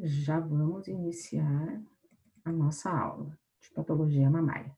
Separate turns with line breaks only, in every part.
Já vamos iniciar a nossa aula de patologia mamária.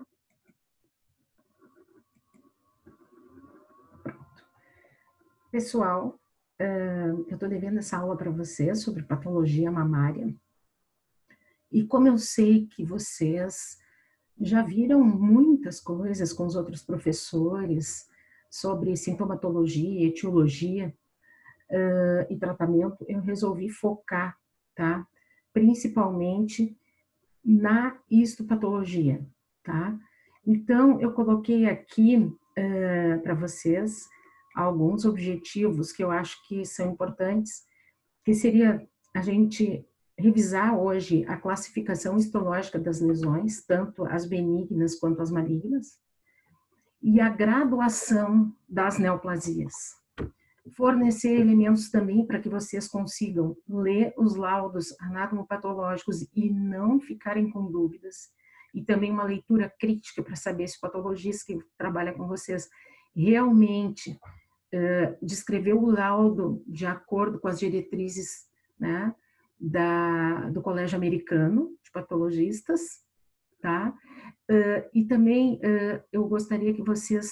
Pronto. Pessoal, eu estou devendo essa aula para vocês sobre patologia mamária. E como eu sei que vocês já viram muitas coisas com os outros professores sobre sintomatologia, etiologia e tratamento, eu resolvi focar, tá? Principalmente na histopatologia, tá? Então, eu coloquei aqui para vocês alguns objetivos que eu acho que são importantes, que seria a gente revisar hoje a classificação histológica das lesões, tanto as benignas quanto as malignas, e a graduação das neoplasias. Fornecer elementos também para que vocês consigam ler os laudos anatomopatológicos e não ficarem com dúvidas. E também uma leitura crítica para saber se o patologista que trabalha com vocês realmente descreveu o laudo de acordo com as diretrizes, né, do Colégio Americano de Patologistas, tá? E também eu gostaria que vocês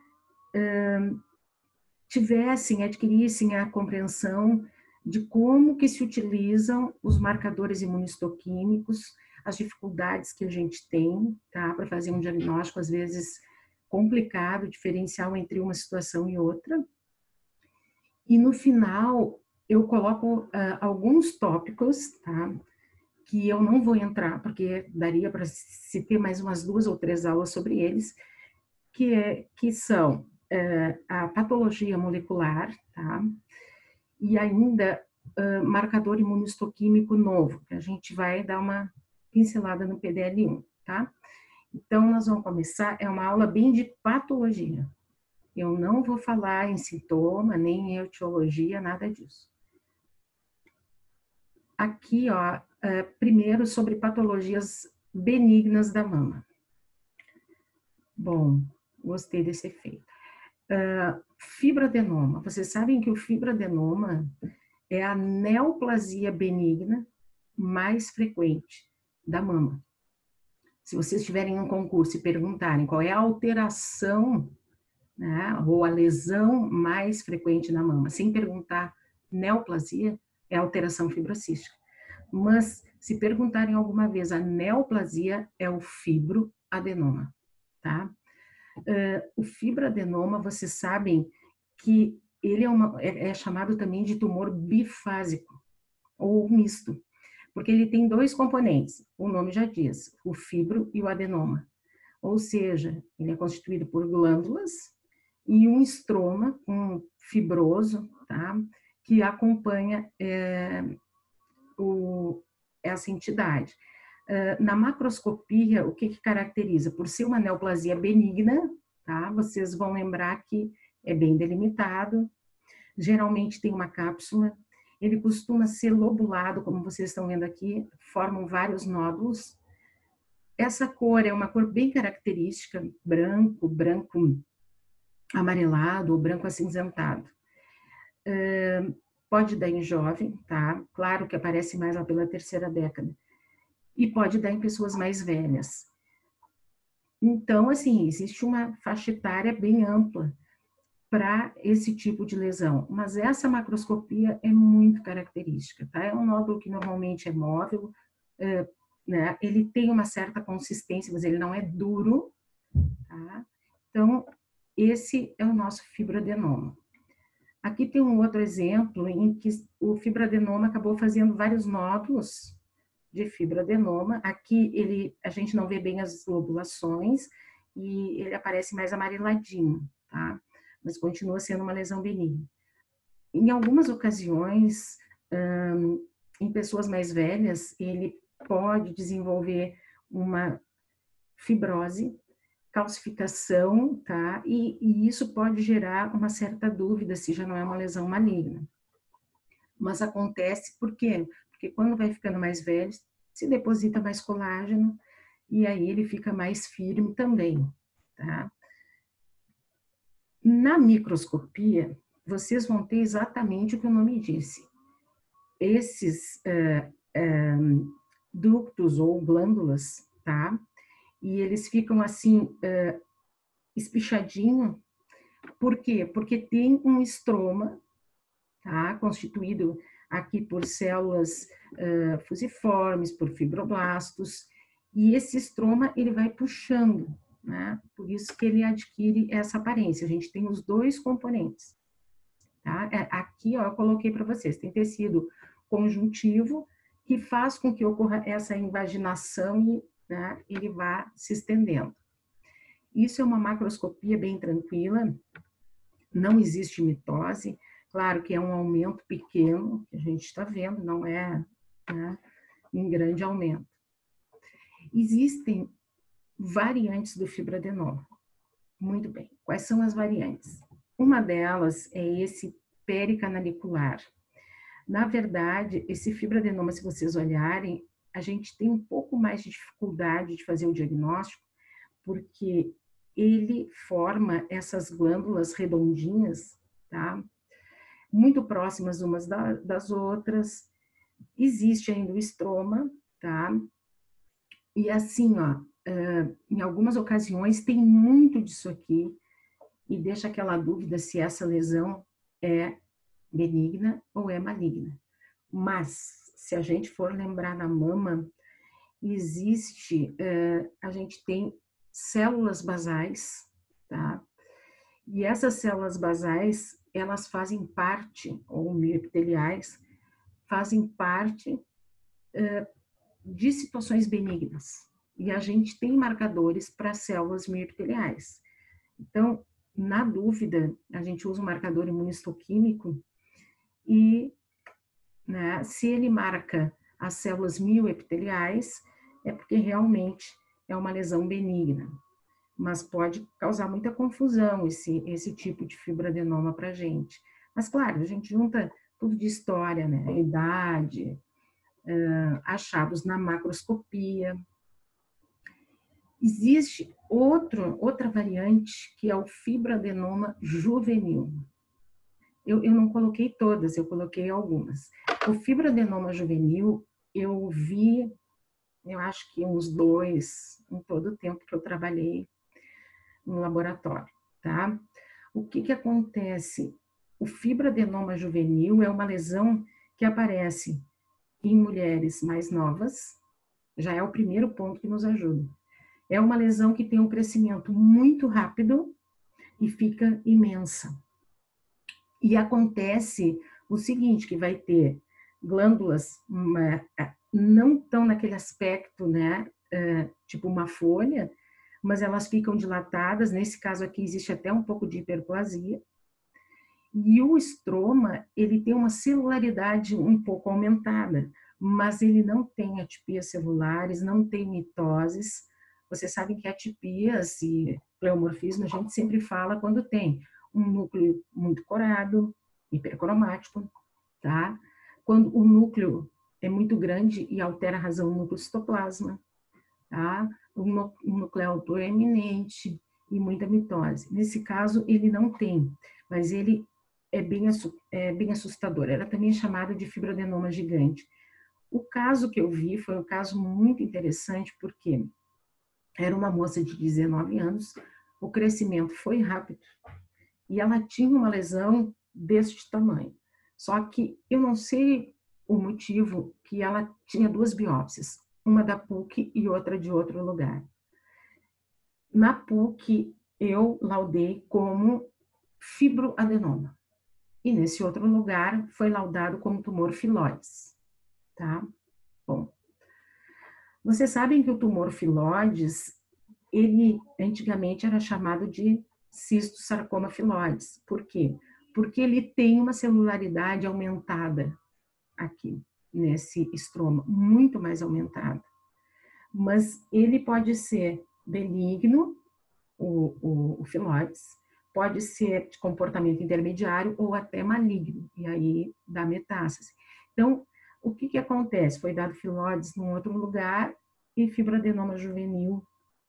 adquirissem a compreensão de como que se utilizam os marcadores imunistoquímicos, as dificuldades que a gente tem, tá, para fazer um diagnóstico, às vezes complicado, diferencial entre uma situação e outra. E no final, eu coloco alguns tópicos, tá, que eu não vou entrar, porque daria para se ter mais umas 2 ou 3 aulas sobre eles, que são a patologia molecular, tá? E ainda marcador imunistoquímico novo, que a gente vai dar uma pincelada no PDL1, tá? Então, nós vamos começar, é uma aula bem de patologia. Eu não vou falar em sintoma, nem em etiologia, nada disso. Aqui, ó, primeiro sobre patologias benignas da mama. Bom, gostei desse efeito. Fibroadenoma. Vocês sabem que o fibroadenoma é a neoplasia benigna mais frequente da mama. Se vocês estiverem em um concurso e perguntarem qual é a alteração, né, ou a lesão mais frequente na mama, sem perguntar neoplasia, é a alteração fibrocística. Mas se perguntarem alguma vez a neoplasia, é o fibroadenoma, tá? O fibroadenoma, vocês sabem que ele é chamado também de tumor bifásico ou misto, porque ele tem 2 componentes, o nome já diz, o fibro e o adenoma. Ou seja, ele é constituído por glândulas e um estroma, um fibroso, tá? Que acompanha essa entidade. Na macroscopia, o que caracteriza? Por ser uma neoplasia benigna, tá? Vocês vão lembrar que é bem delimitado, geralmente tem uma cápsula, ele costuma ser lobulado, como vocês estão vendo aqui, formam vários nódulos. Essa cor é uma cor bem característica, branco amarelado ou branco acinzentado. Pode dar em jovem, tá? Claro que aparece mais lá pela 3ª década. E pode dar em pessoas mais velhas. Então, assim, existe uma faixa etária bem ampla para esse tipo de lesão, mas essa macroscopia é muito característica, tá? É um nódulo que normalmente é móvel, né? Ele tem uma certa consistência, mas ele não é duro, tá? Então, esse é o nosso fibroadenoma. Aqui tem um outro exemplo em que o fibroadenoma acabou fazendo vários nódulos de fibroadenoma. Aqui a gente não vê bem as lobulações e ele aparece mais amareladinho, tá? Mas continua sendo uma lesão benigna. Em algumas ocasiões, em pessoas mais velhas, ele pode desenvolver uma fibrose, calcificação, tá? E isso pode gerar uma certa dúvida se já não é uma lesão maligna. Mas acontece por quê? Porque quando vai ficando mais velho, se deposita mais colágeno e aí ele fica mais firme também, tá? Na microscopia, vocês vão ter exatamente o que o nome disse. ductos ou glândulas, tá? E eles ficam assim, espichadinho. Por quê? Porque tem um estroma, tá? Constituído aqui por células fusiformes, por fibroblastos, e esse estroma ele vai puxando, né? Por isso que ele adquire essa aparência. A gente tem os dois componentes, tá? Aqui, ó, eu coloquei para vocês, tem tecido conjuntivo que faz com que ocorra essa invaginação e, né, ele vá se estendendo. Isso é uma macroscopia bem tranquila, não existe mitose. Claro que é um aumento pequeno que a gente está vendo, não é, né, em grande aumento. Existem variantes do fibroadenoma. Muito bem. Quais são as variantes? Uma delas é esse pericanalicular. Na verdade, esse fibroadenoma, se vocês olharem, a gente tem um pouco mais de dificuldade de fazer o diagnóstico, porque ele forma essas glândulas redondinhas, tá? Muito próximas umas das outras. Existe ainda o estroma, tá? E assim, ó, em algumas ocasiões tem muito disso aqui e deixa aquela dúvida se essa lesão é benigna ou é maligna. Mas, se a gente for lembrar na mama, existe, a gente tem células basais, tá? E essas células basais, elas fazem parte, ou mioepiteliais, fazem parte de situações benignas. E a gente tem marcadores para células mioepiteliais. Então, na dúvida, a gente usa um marcador imunistoquímico e, né, se ele marca as células mioepiteliais, é porque realmente é uma lesão benigna. Mas pode causar muita confusão esse tipo de fibroadenoma para a gente. Mas, claro, a gente junta tudo de história, né? Idade, achados na macroscopia. Existe outra variante, que é o fibroadenoma juvenil. Eu não coloquei todas, eu coloquei algumas. O fibroadenoma juvenil, eu vi, eu acho que uns 2, em todo o tempo que eu trabalhei no laboratório, tá? O que acontece? O fibroadenoma juvenil é uma lesão que aparece em mulheres mais novas, já é o primeiro ponto que nos ajuda. É uma lesão que tem um crescimento muito rápido e fica imensa. E acontece o seguinte, que vai ter glândulas não tão naquele aspecto, né, tipo uma folha, mas elas ficam dilatadas. Nesse caso aqui existe até um pouco de hiperplasia. E o estroma, ele tem uma celularidade um pouco aumentada, mas ele não tem atipias celulares, não tem mitoses. Vocês sabem que atipias e pleomorfismo a gente sempre fala quando tem um núcleo muito corado, hipercromático, tá? Quando o núcleo é muito grande e altera a razão do núcleo citoplasma, tá? Um nucleol proeminente e muita mitose. Nesse caso, ele não tem, mas ele é bem assustador. Era também chamado de fibroadenoma gigante. O caso que eu vi foi um caso muito interessante, porque era uma moça de 19 anos, o crescimento foi rápido e ela tinha uma lesão deste tamanho. Só que eu não sei o motivo que ela tinha 2 biópsias, uma da PUC e outra de outro lugar. Na PUC, eu laudei como fibroadenoma. E nesse outro lugar foi laudado como tumor filóides, tá? Bom, vocês sabem que o tumor filóides, ele antigamente era chamado de cistosarcoma filóides. Por quê? Porque ele tem uma celularidade aumentada aqui, nesse estroma, muito mais aumentada. Mas ele pode ser benigno, o filóides, pode ser de comportamento intermediário ou até maligno, e aí dá metástase. Então, o que acontece? Foi dado filóides num outro lugar e fibroadenoma juvenil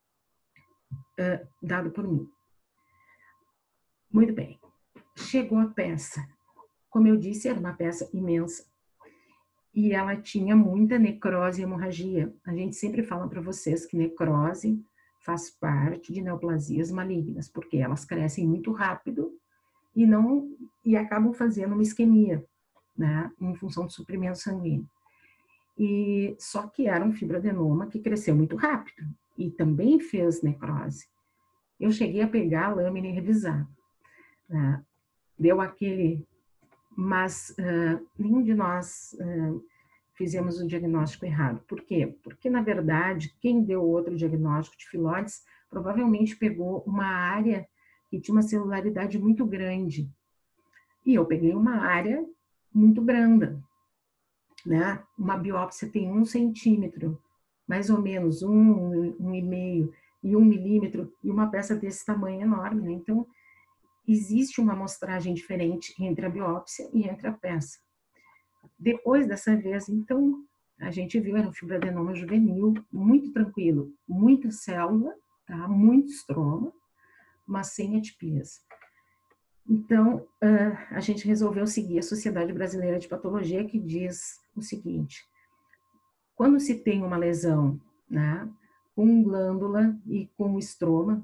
dado por mim. Muito bem. Chegou a peça. Como eu disse, era uma peça imensa. e ela tinha muita necrose e hemorragia. A gente sempre fala para vocês que necrose faz parte de neoplasias malignas, porque elas crescem muito rápido e acabam fazendo uma isquemia, né, em função do suprimento sanguíneo. E só que era um fibroadenoma que cresceu muito rápido e também fez necrose. Eu cheguei a pegar a lâmina e revisar, né? Deu aquele, mas nenhum de nós fizemos o diagnóstico errado. Por quê? Porque, na verdade, quem deu outro diagnóstico de filhotes provavelmente pegou uma área que tinha uma celularidade muito grande. E eu peguei uma área muito branda, né? Uma biópsia tem 1 centímetro, mais ou menos, 1,5 e 1 milímetro, e uma peça desse tamanho enorme, né? Então, existe uma amostragem diferente entre a biópsia e entre a peça. Depois dessa vez, então, a gente viu, era um fibroadenoma juvenil, muito tranquilo, muita célula, tá? Muito estroma, mas sem atipias. Então, a gente resolveu seguir a Sociedade Brasileira de Patologia, que diz o seguinte: quando se tem uma lesão, né, com glândula e com estroma,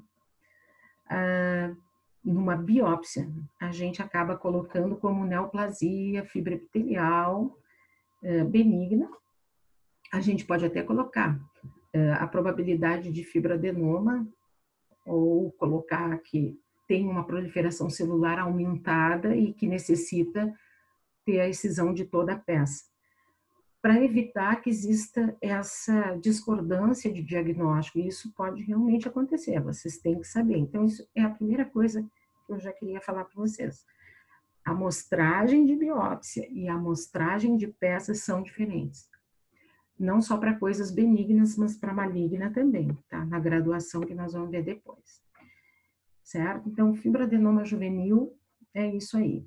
numa biópsia, a gente acaba colocando como neoplasia fibroepitelial benigna. A gente pode até colocar a probabilidade de fibroadenoma ou colocar que tem uma proliferação celular aumentada e que necessita ter a excisão de toda a peça, para evitar que exista essa discordância de diagnóstico. E isso pode realmente acontecer, vocês têm que saber. Então, isso é a primeira coisa que eu já queria falar para vocês. A amostragem de biópsia e a amostragem de peças são diferentes. Não só para coisas benignas, mas para maligna também, tá? Na graduação que nós vamos ver depois. Certo? Então, fibroadenoma juvenil é isso aí.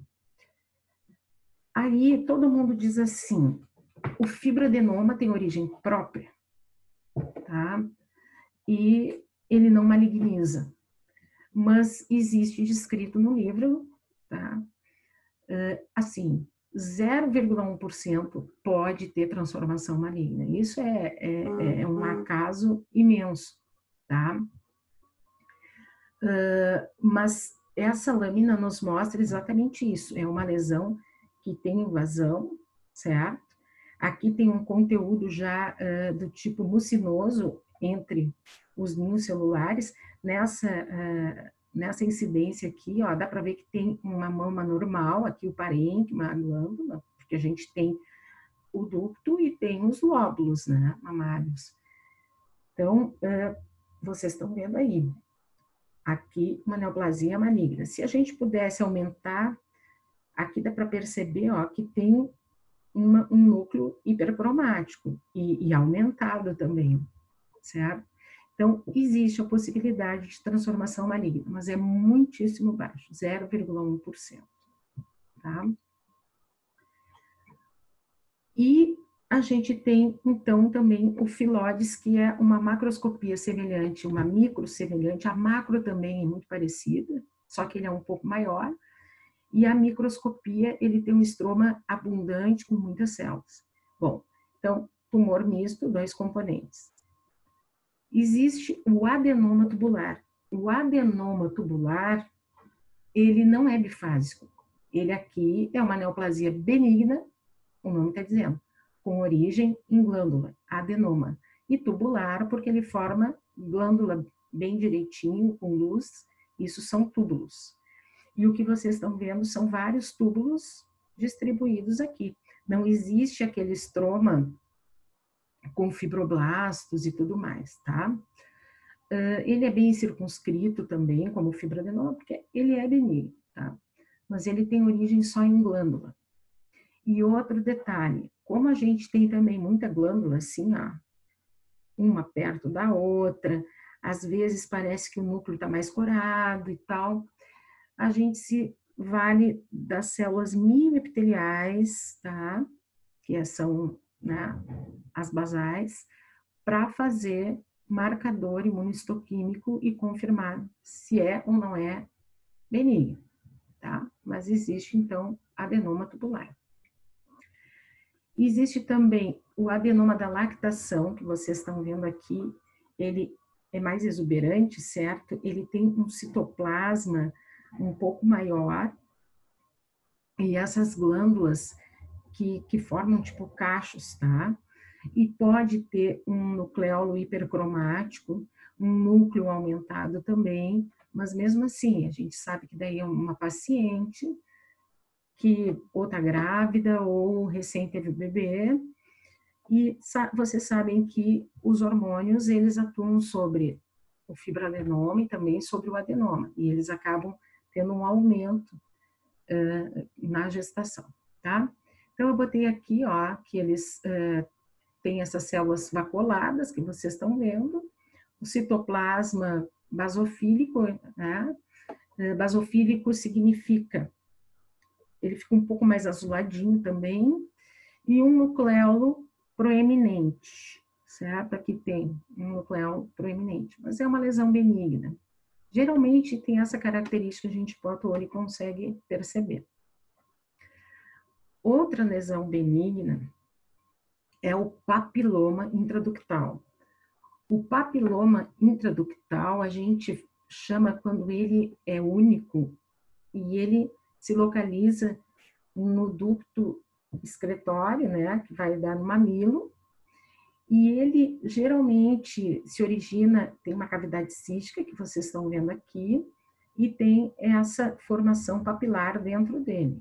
Aí, todo mundo diz assim, o fibroadenoma tem origem própria, tá? E ele não maligniza. Mas existe descrito no livro, tá? Assim, 0,1% pode ter transformação maligna. Isso é um acaso imenso, tá? Mas essa lâmina nos mostra exatamente isso. É uma lesão que tem invasão, certo? Aqui tem um conteúdo já do tipo mucinoso entre os ninhos celulares. Nessa incidência aqui, ó, dá para ver que tem uma mama normal, aqui o parênquima, a glândula, porque a gente tem o ducto e tem os lóbulos, né, mamários. Então, vocês estão vendo aí. Aqui, uma neoplasia maligna. Se a gente pudesse aumentar, aqui dá para perceber, ó, que tem um núcleo hipercromático e aumentado também, certo? Então, existe a possibilidade de transformação maligna, mas é muitíssimo baixo, 0,1%, tá? E a gente tem, então, também o Phyllodes, que é uma macroscopia semelhante, uma micro semelhante, a macro também é muito parecida, só que ele é um pouco maior, e a microscopia, ele tem um estroma abundante com muitas células. Bom, então, tumor misto, 2 componentes. Existe o adenoma tubular. O adenoma tubular, ele não é bifásico. Ele aqui é uma neoplasia benigna, o nome está dizendo, com origem em glândula, adenoma. E tubular, porque ele forma glândula bem direitinho, com luz, isso são túbulos. E o que vocês estão vendo são vários túbulos distribuídos aqui. Não existe aquele estroma com fibroblastos e tudo mais, tá? Ele é bem circunscrito também, como fibroadenoma, porque ele é benigno, tá? Mas ele tem origem só em glândula. E outro detalhe, como a gente tem também muita glândula assim, ó, uma perto da outra, às vezes parece que o núcleo está mais corado e tal, a gente se vale das células mioepiteliais, tá? Que são, né, as basais, para fazer marcador imunistoquímico e confirmar se é ou não é benigno, tá? Mas existe, então, adenoma tubular. Existe também o adenoma da lactação, que vocês estão vendo aqui, ele é mais exuberante, certo? Ele tem um citoplasma um pouco maior, e essas glândulas que formam tipo cachos, tá? E pode ter um nucleolo hipercromático, um núcleo aumentado também, mas mesmo assim, a gente sabe que daí é uma paciente que ou está grávida ou recém teve o bebê, e vocês sabem que os hormônios, eles atuam sobre o fibroadenoma e também sobre o adenoma, e eles acabam tendo um aumento na gestação, tá? Então, eu botei aqui, ó, que eles têm essas células vacuoladas, que vocês estão vendo, o citoplasma basofílico, né? Basofílico significa, ele fica um pouco mais azuladinho também, e um nucleolo proeminente, certo? Aqui tem um nucleolo proeminente, mas é uma lesão benigna. Geralmente tem essa característica, a gente bota o olho e consegue perceber. Outra lesão benigna é o papiloma intraductal. O papiloma intraductal a gente chama quando ele é único e ele se localiza no ducto excretório, né, que vai dar no mamilo, e ele geralmente se origina, tem uma cavidade cística, que vocês estão vendo aqui, e tem essa formação papilar dentro dele,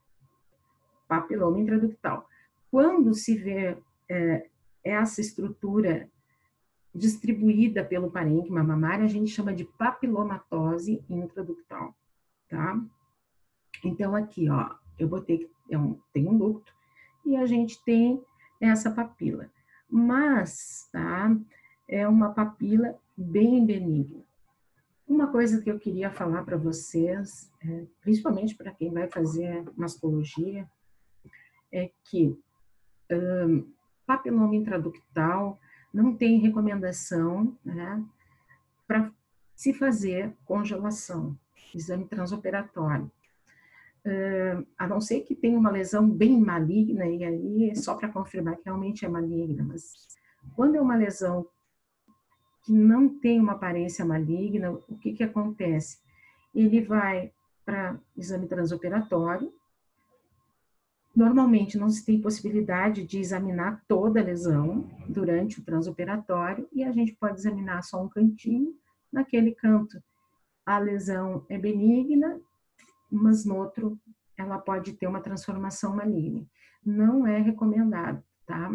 papiloma intraductal. Quando se vê essa estrutura distribuída pelo parênquima mamário, a gente chama de papilomatose intraductal, tá? Então, aqui, ó, eu botei que tem um ducto e a gente tem essa papila. Mas, tá, é uma papila bem benigna. Uma coisa que eu queria falar para vocês, principalmente para quem vai fazer mastologia, é que papiloma intraductal não tem recomendação, né, para se fazer congelação, exame transoperatório. A não ser que tenha uma lesão bem maligna, e aí só para confirmar que realmente é maligna, mas quando é uma lesão que não tem uma aparência maligna, o que acontece? Ele vai para exame transoperatório. Normalmente não se tem possibilidade de examinar toda a lesão durante o transoperatório e a gente pode examinar só um cantinho. Naquele canto a lesão é benigna, mas no outro ela pode ter uma transformação maligna. Não é recomendado, tá?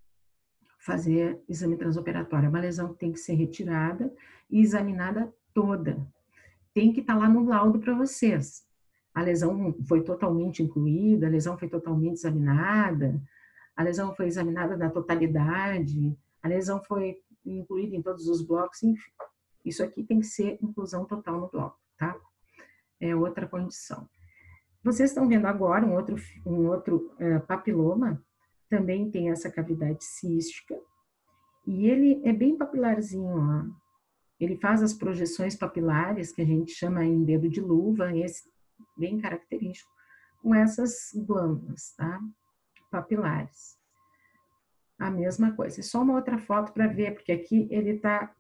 Fazer exame transoperatório. É uma lesão que tem que ser retirada e examinada toda. Tem que estar lá no laudo para vocês. A lesão foi totalmente incluída, a lesão foi totalmente examinada, a lesão foi examinada na totalidade, a lesão foi incluída em todos os blocos, enfim. Isso aqui tem que ser inclusão total no bloco, tá? É outra condição. Vocês estão vendo agora um outro papiloma, também tem essa cavidade cística, e ele é bem papilarzinho, ó. Ele faz as projeções papilares, que a gente chama em dedo de luva, esse bem característico, com essas glândulas, tá? Papilares. A mesma coisa. É só uma outra foto para ver, porque aqui ele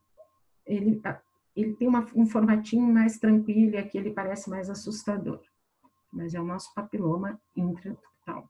tem um formatinho mais tranquilo e aqui ele parece mais assustador. Mas é o nosso papiloma intraductal.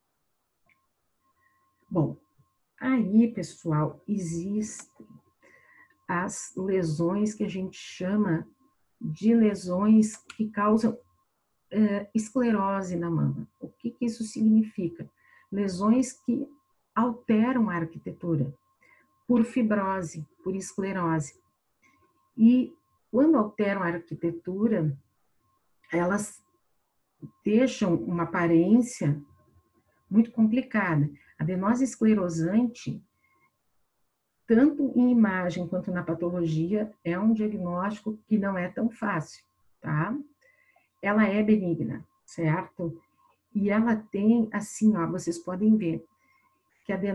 Bom, aí, pessoal, existem as lesões que a gente chama de lesões que causam esclerose na mama. O que isso significa? Lesões que alteram a arquitetura por fibrose, por esclerose. E quando alteram a arquitetura, elas deixam uma aparência muito complicada. A adenose esclerosante, tanto em imagem quanto na patologia, é um diagnóstico que não é tão fácil, tá? Ela é benigna, certo? E ela tem, assim, ó, vocês podem ver, que a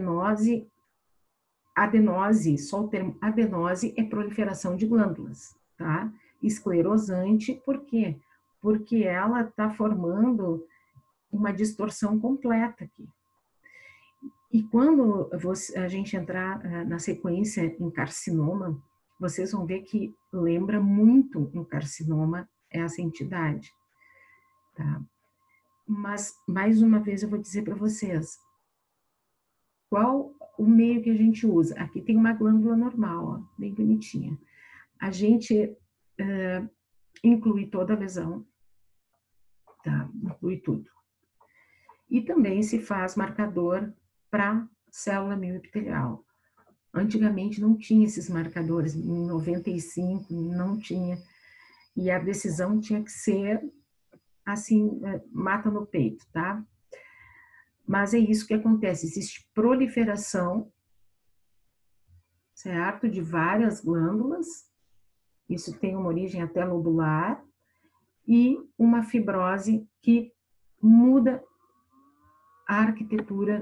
adenose, só o termo adenose é proliferação de glândulas, tá? Esclerosante, por quê? Porque ela está formando uma distorção completa aqui. E quando a gente entrar na sequência em carcinoma, vocês vão ver que lembra muito um carcinoma essa entidade, tá? Mas, mais uma vez, eu vou dizer para vocês, qual o meio que a gente usa? Aqui tem uma glândula normal, ó, bem bonitinha. A gente inclui toda a lesão, tá? Inclui tudo. E também se faz marcador para célula mioepitelial. Antigamente não tinha esses marcadores, em 95 não tinha, e a decisão tinha que ser assim, mata no peito, tá? Mas é isso que acontece, existe proliferação, certo? De várias glândulas, isso tem uma origem até lobular, e uma fibrose que muda a arquitetura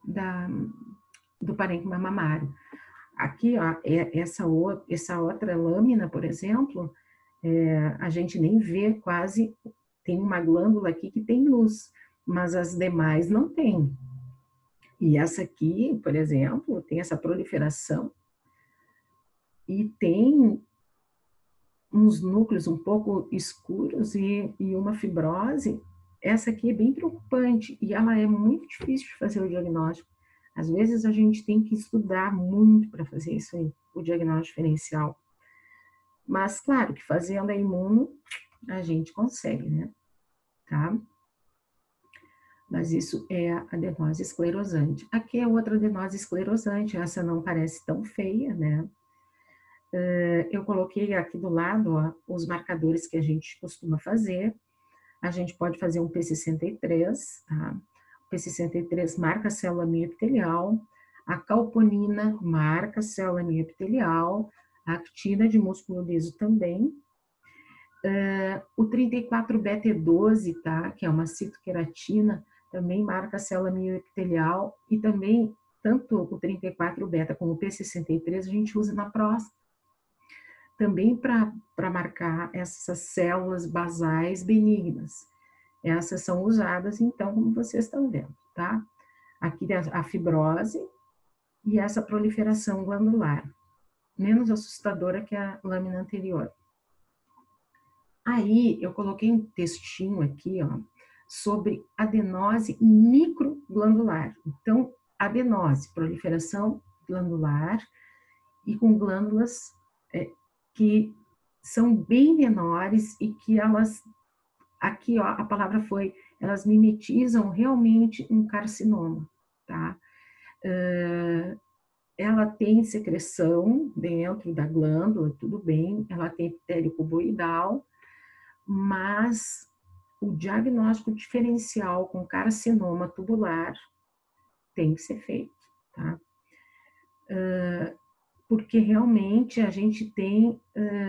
do parênquima mamário. Aqui, ó, essa outra lâmina, por exemplo, a gente nem vê quase, tem uma glândula aqui que tem luz, mas as demais não tem. E essa aqui, por exemplo, tem essa proliferação e tem uns núcleos um pouco escuros e uma fibrose. Essa aqui é bem preocupante e ela é muito difícil de fazer o diagnóstico. Às vezes a gente tem que estudar muito para fazer isso aí, o diagnóstico diferencial. Mas, claro, que fazendo a imuno, a gente consegue, né? Tá? Mas isso é a adenose esclerosante. Aqui é outra adenose esclerosante, essa não parece tão feia, né? Eu coloquei aqui do lado, ó, os marcadores que a gente costuma fazer. A gente pode fazer um P63, tá? O P63 marca a célula mioepitelial, a calponina marca a célula mioepitelial, a actina de músculo liso também. O 34-beta-12, tá? Que é uma citoqueratina, também marca a célula mioepitelial e também, tanto o 34-beta como o P63, a gente usa na próstata. Também para marcar essas células basais benignas. Essas são usadas, então, como vocês estão vendo, tá? Aqui a fibrose e essa proliferação glandular, menos assustadora que a lâmina anterior. Aí, eu coloquei um textinho aqui, ó, sobre adenose microglandular. Então, adenose, proliferação glandular e com glândulas que são bem menores e que elas, aqui ó, a palavra foi, elas mimetizam realmente um carcinoma, tá? Ela tem secreção dentro da glândula, tudo bem, ela tem epitélio cuboidal, mas o diagnóstico diferencial com carcinoma tubular tem que ser feito, tá? Porque realmente a gente tem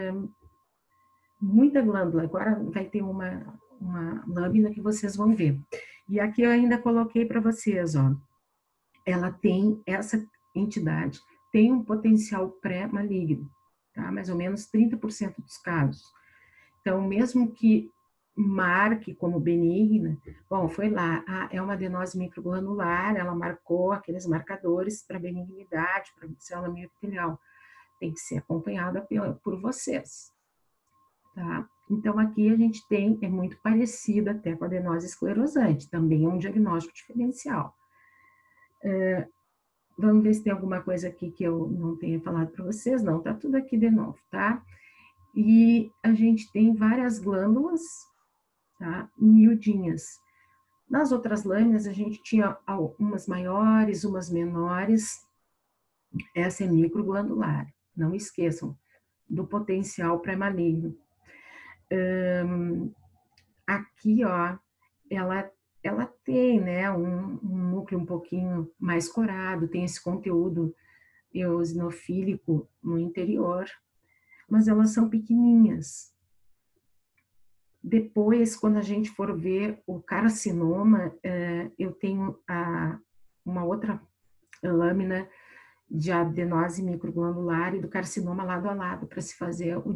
muita glândula. Agora vai ter uma lâmina que vocês vão ver. E aqui eu ainda coloquei para vocês, ó. Ela tem, essa entidade tem um potencial pré-maligno, tá? Mais ou menos 30% dos casos. Então, mesmo que marque como benigna, bom, foi lá, é uma adenose microglanular, ela marcou aqueles marcadores para benignidade, para célula mioepitelial. Tem que ser acompanhada por vocês, tá? Então, aqui a gente tem, é muito parecida até com a adenose esclerosante, também é um diagnóstico diferencial. Vamos ver se tem alguma coisa aqui que eu não tenha falado para vocês. Não, tá tudo aqui de novo, tá? E a gente tem várias glândulas, tá? Miudinhas. Nas outras lâminas, a gente tinha umas maiores, umas menores. Essa é microglandular. Não esqueçam do potencial pré-maligno. Aqui, ó, ela tem, né, um núcleo um pouquinho mais corado, tem esse conteúdo eosinofílico no interior, mas elas são pequenininhas. Depois, quando a gente for ver o carcinoma, eu tenho uma outra lâmina de adenose microglandular e do carcinoma lado a lado para se fazer o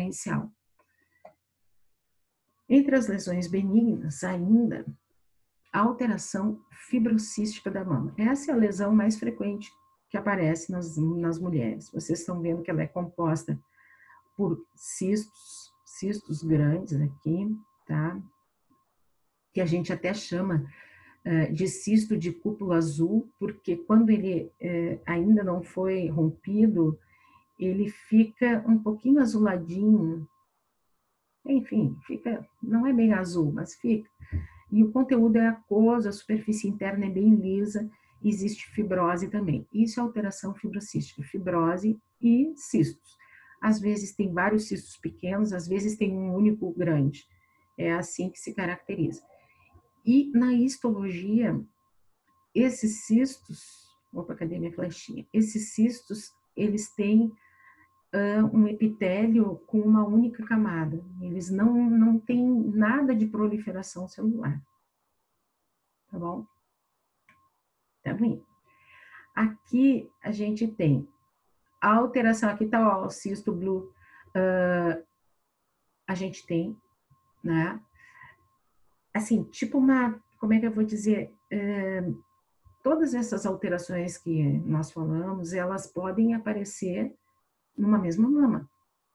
diferencial. Entre as lesões benignas, ainda, alteração fibrocística da mama. Essa é a lesão mais frequente que aparece nas mulheres. Vocês estão vendo que ela é composta por cistos grandes aqui, tá? Que a gente até chama de cisto de cúpula azul, porque quando ele ainda não foi rompido, ele fica um pouquinho azuladinho. Enfim, fica, não é bem azul, mas fica. E o conteúdo é aquoso, a superfície interna é bem lisa, existe fibrose também. Isso é alteração fibrocística, fibrose e cistos. Às vezes tem vários cistos pequenos, às vezes tem um único grande. É assim que se caracteriza. E na histologia, esses cistos, opa, cadê minha flechinha? Esses cistos, eles têm um epitélio com uma única camada. Eles não têm nada de proliferação celular. Tá bom? Tá bem. Aqui a gente tem a alteração, aqui tá o cisto blue, a gente tem, né? Assim, tipo uma, como é que eu vou dizer? Todas essas alterações que nós falamos, elas podem aparecer numa mesma mama.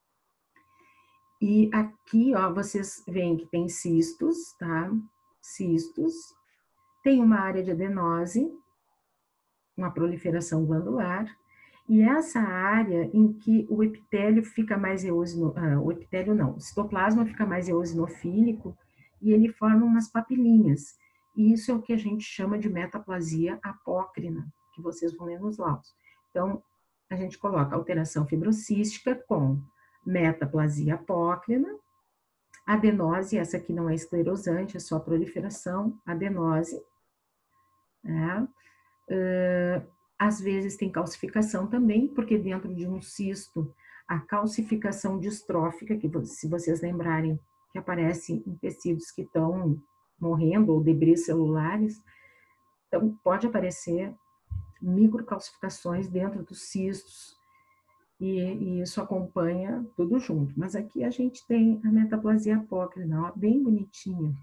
E aqui, ó, vocês veem que tem cistos, tá? Cistos. Tem uma área de adenose, uma proliferação glandular, e essa área em que o epitélio fica mais o epitélio não, o citoplasma fica mais eosinofílico e ele forma umas papilinhas. E isso é o que a gente chama de metaplasia apócrina, que vocês vão ler nos laudos. Então, a gente coloca alteração fibrocística com metaplasia apócrina, adenose, essa aqui não é esclerosante, é só proliferação, adenose, né? Às vezes tem calcificação também, porque dentro de um cisto, a calcificação distrófica, que se vocês lembrarem, que aparece em tecidos que estão morrendo ou debris celulares, então pode aparecer microcalcificações dentro dos cistos, e isso acompanha tudo junto. Mas aqui a gente tem a metaplasia apócrina, bem bonitinha.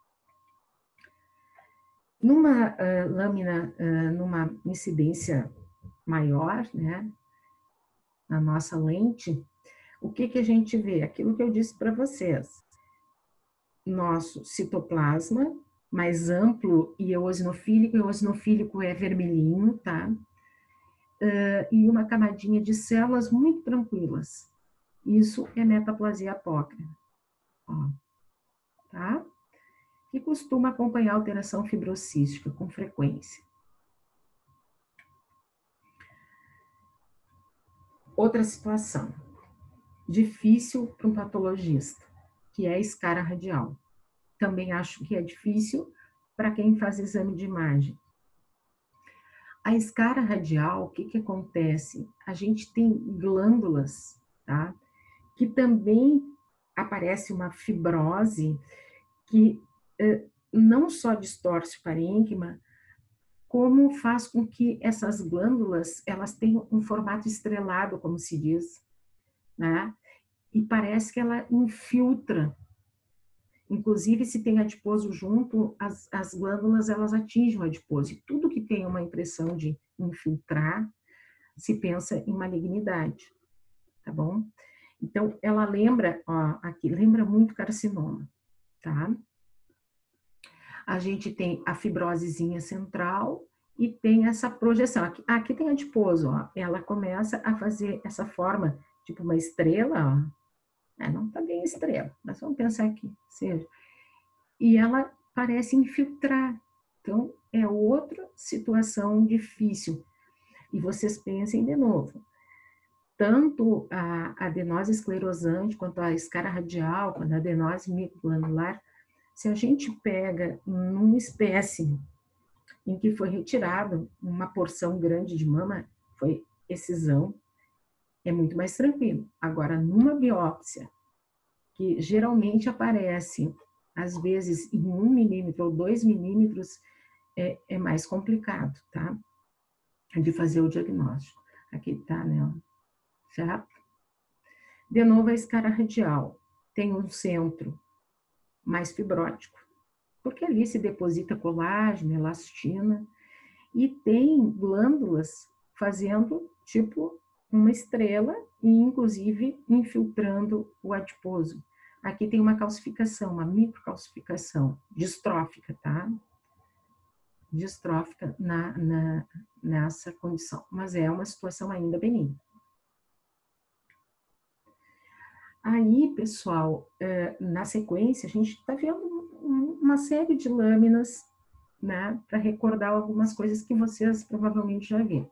Numa lâmina, numa incidência maior, né, na nossa lente, o que a gente vê? Aquilo que eu disse para vocês. Nosso citoplasma mais amplo e eosinofílico é vermelhinho, tá? E uma camadinha de células muito tranquilas. Isso é metaplasia apócrina, ó, tá? Que costuma acompanhar alteração fibrocística com frequência. Outra situação, difícil para um patologista, que é a escara radial. Também acho que é difícil para quem faz exame de imagem. A escara radial, o que acontece? A gente tem glândulas, tá? Que também aparece uma fibrose que não só distorce o parênquima, como faz com que essas glândulas, elas tenham um formato estrelado, como se diz, né? E parece que ela infiltra. Inclusive, se tem adiposo junto, as glândulas, elas atingem o adiposo. E tudo que tem uma impressão de infiltrar, se pensa em malignidade, tá bom? Então, ela lembra, ó, aqui, lembra muito carcinoma, tá? A gente tem a fibrosezinha central e tem essa projeção. Aqui tem adiposo, ó. Ela começa a fazer essa forma, tipo uma estrela, ó. Não tá bem estrela, mas vamos pensar que seja. E ela parece infiltrar. Então, é outra situação difícil. E vocês pensem de novo. Tanto a adenose esclerosante, quanto a escara radial, quanto a adenose microglandular, se a gente pega numa espécie em que foi retirado uma porção grande de mama, foi excisão, é muito mais tranquilo. Agora, numa biópsia, que geralmente aparece, às vezes, em 1 milímetro ou 2 milímetros, é mais complicado, tá? De fazer o diagnóstico. Aqui tá, né? Certo? De novo, a escara radial tem um centro mais fibrótico, porque ali se deposita colágeno, elastina, e tem glândulas fazendo tipo uma estrela e inclusive infiltrando o adiposo. Aqui tem uma calcificação, uma microcalcificação distrófica, tá? Distrófica nessa condição, mas é uma situação ainda benigna. Aí, pessoal, na sequência, a gente está vendo uma série de lâminas, né, para recordar algumas coisas que vocês provavelmente já viram.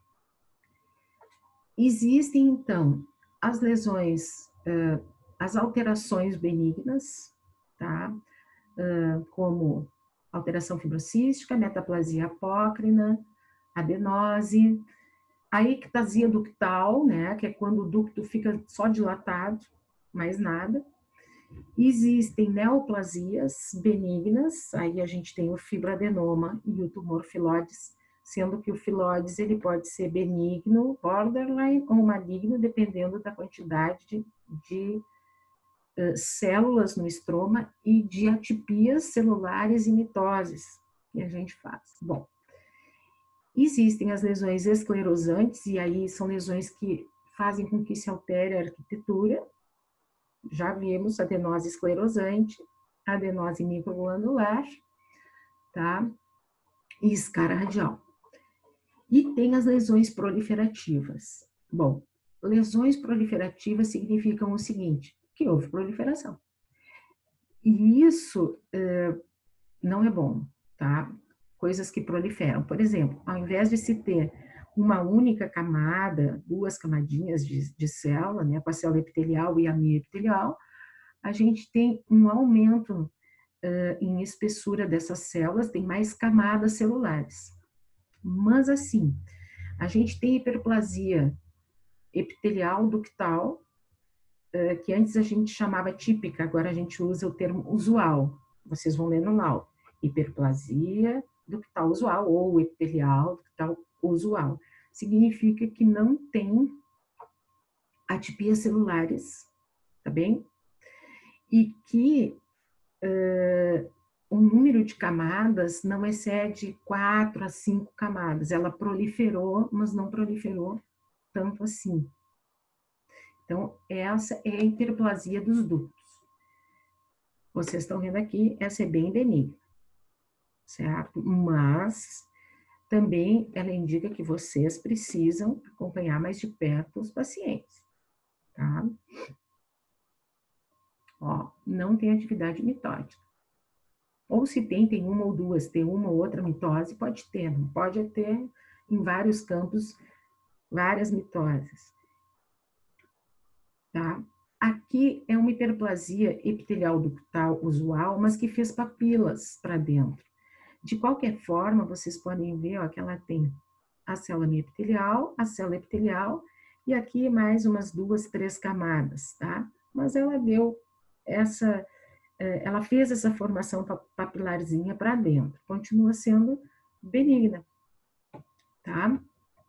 Existem, então, as lesões, as alterações benignas, tá? Como alteração fibrocística, metaplasia apócrina, adenose, a ectasia ductal, né, que é quando o ducto fica só dilatado, mais nada. Existem neoplasias benignas, aí a gente tem o fibroadenoma e o tumor filóides, sendo que o filóides ele pode ser benigno, borderline ou maligno, dependendo da quantidade de células no estroma e de atipias celulares e mitoses que a gente faz. Bom, existem as lesões esclerosantes, e aí são lesões que fazem com que se altere a arquitetura. Já vimos adenose esclerosante, adenose microglandular, tá? E escara radial. E tem as lesões proliferativas. Bom, lesões proliferativas significam o seguinte, que houve proliferação. E isso não é bom, tá? Coisas que proliferam. Por exemplo, ao invés de se ter uma única camada, duas camadinhas de célula, né, com a célula epitelial e a mioepitelial, a gente tem um aumento em espessura dessas células, tem mais camadas celulares. Mas assim, a gente tem hiperplasia epitelial ductal, que antes a gente chamava típica, agora a gente usa o termo usual. Vocês vão ler no laudo. Hiperplasia ductal usual ou epitelial ductal usual. Significa que não tem atipias celulares, tá bem? E que o número de camadas não excede 4 a 5 camadas. Ela proliferou, mas não proliferou tanto assim. Então, essa é a hiperplasia dos ductos. Vocês estão vendo aqui, essa é bem benigna, certo? Mas também ela indica que vocês precisam acompanhar mais de perto os pacientes, tá? Ó, não tem atividade mitótica. Ou se tem uma ou duas, tem uma ou outra mitose, pode ter, não pode ter em vários campos, várias mitoses, tá? Aqui é uma hiperplasia epitelial ductal usual, mas que fez papilas para dentro. De qualquer forma, vocês podem ver, ó, que ela tem a célula epitelial, a célula epitelial, e aqui mais umas 2, 3 camadas, tá? Mas ela deu ela fez essa formação papilarzinha para dentro, continua sendo benigna, tá?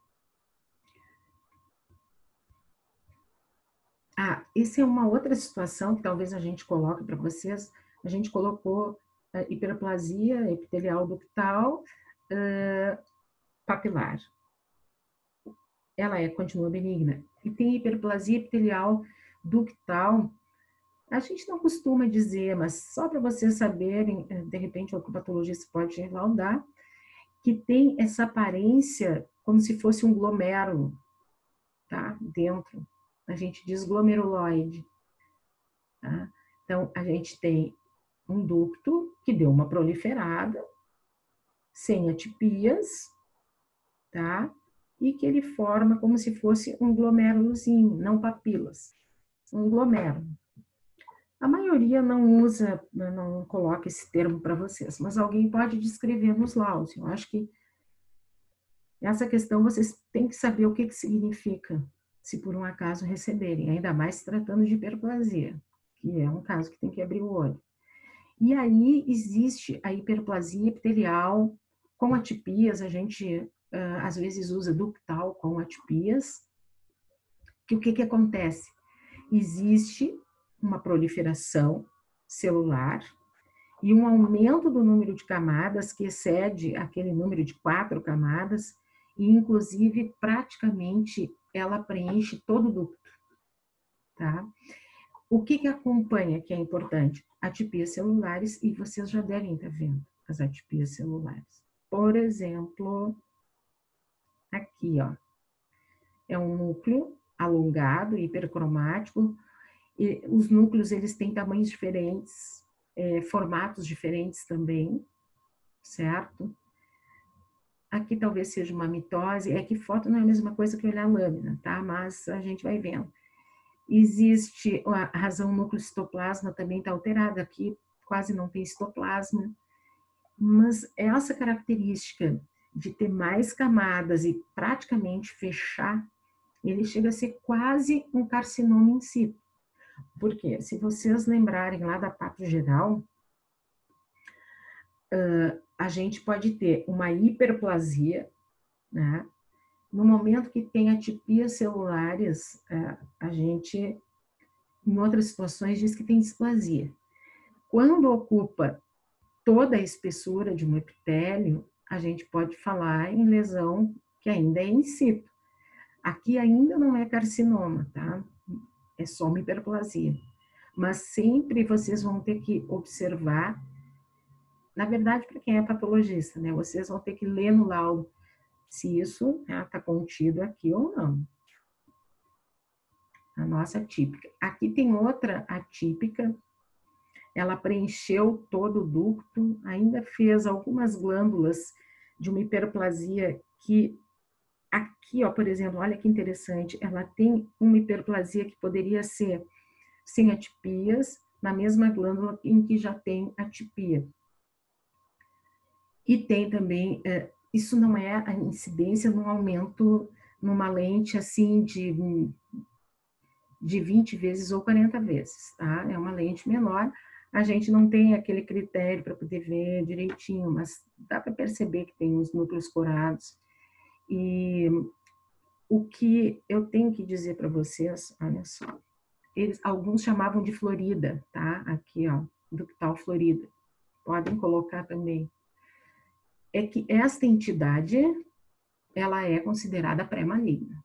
Essa é uma outra situação que talvez a gente coloque para vocês. A gente colocou hiperplasia epitelial ductal papilar. Ela continua benigna. E tem hiperplasia epitelial ductal. A gente não costuma dizer, mas só para vocês saberem, de repente o patologista pode laudar, que tem essa aparência como se fosse um glomérulo, tá? Dentro. A gente diz glomeruloide. Tá? Então, a gente tem um ducto que deu uma proliferada, sem atipias, tá? E que ele forma como se fosse um glomérulozinho, não papilas. Um glomérulo. A maioria não usa, não coloca esse termo para vocês, mas alguém pode descrever nos laudos. Eu acho que essa questão vocês têm que saber o que significa, se por um acaso receberem, ainda mais se tratando de hiperplasia, que é um caso que tem que abrir o olho. E aí existe a hiperplasia epitelial com atipias, a gente às vezes usa ductal com atipias, que o que acontece? Existe uma proliferação celular e um aumento do número de camadas que excede aquele número de 4 camadas, e inclusive praticamente ela preenche todo o ducto, tá? O que acompanha que é importante? Atipias celulares, e vocês já devem estar vendo as atipias celulares. Por exemplo, aqui, ó, é um núcleo alongado, hipercromático, e os núcleos, eles têm tamanhos diferentes, formatos diferentes também, certo? Aqui talvez seja uma mitose, é que foto não é a mesma coisa que olhar a lâmina, tá? Mas a gente vai vendo. Existe a razão núcleo citoplasma, também está alterada, aqui quase não tem citoplasma, mas essa característica de ter mais camadas e praticamente fechar, ele chega a ser quase um carcinoma in situ. Porque, se vocês lembrarem lá da papo geral, a gente pode ter uma hiperplasia, né? No momento que tem atipias celulares, a gente, em outras situações, diz que tem displasia. Quando ocupa toda a espessura de um epitélio, a gente pode falar em lesão que ainda é in situ. Aqui ainda não é carcinoma, tá? É só uma hiperplasia. Mas sempre vocês vão ter que observar, na verdade, para quem é patologista, né? Vocês vão ter que ler no laudo se isso está contido aqui ou não. A nossa atípica. Aqui tem outra atípica, ela preencheu todo o ducto, ainda fez algumas glândulas de uma hiperplasia que aqui, ó, por exemplo, olha que interessante, ela tem uma hiperplasia que poderia ser sem atipias, na mesma glândula em que já tem atipia. E tem também, isso não é a incidência num aumento numa lente assim de 20 vezes ou 40 vezes, tá? É uma lente menor, a gente não tem aquele critério para poder ver direitinho, mas dá para perceber que tem os núcleos corados. E o que eu tenho que dizer para vocês, olha só, alguns chamavam de Florida, tá? Aqui, ó, ductal Florida. Podem colocar também. É que esta entidade, ela é considerada pré-maligna.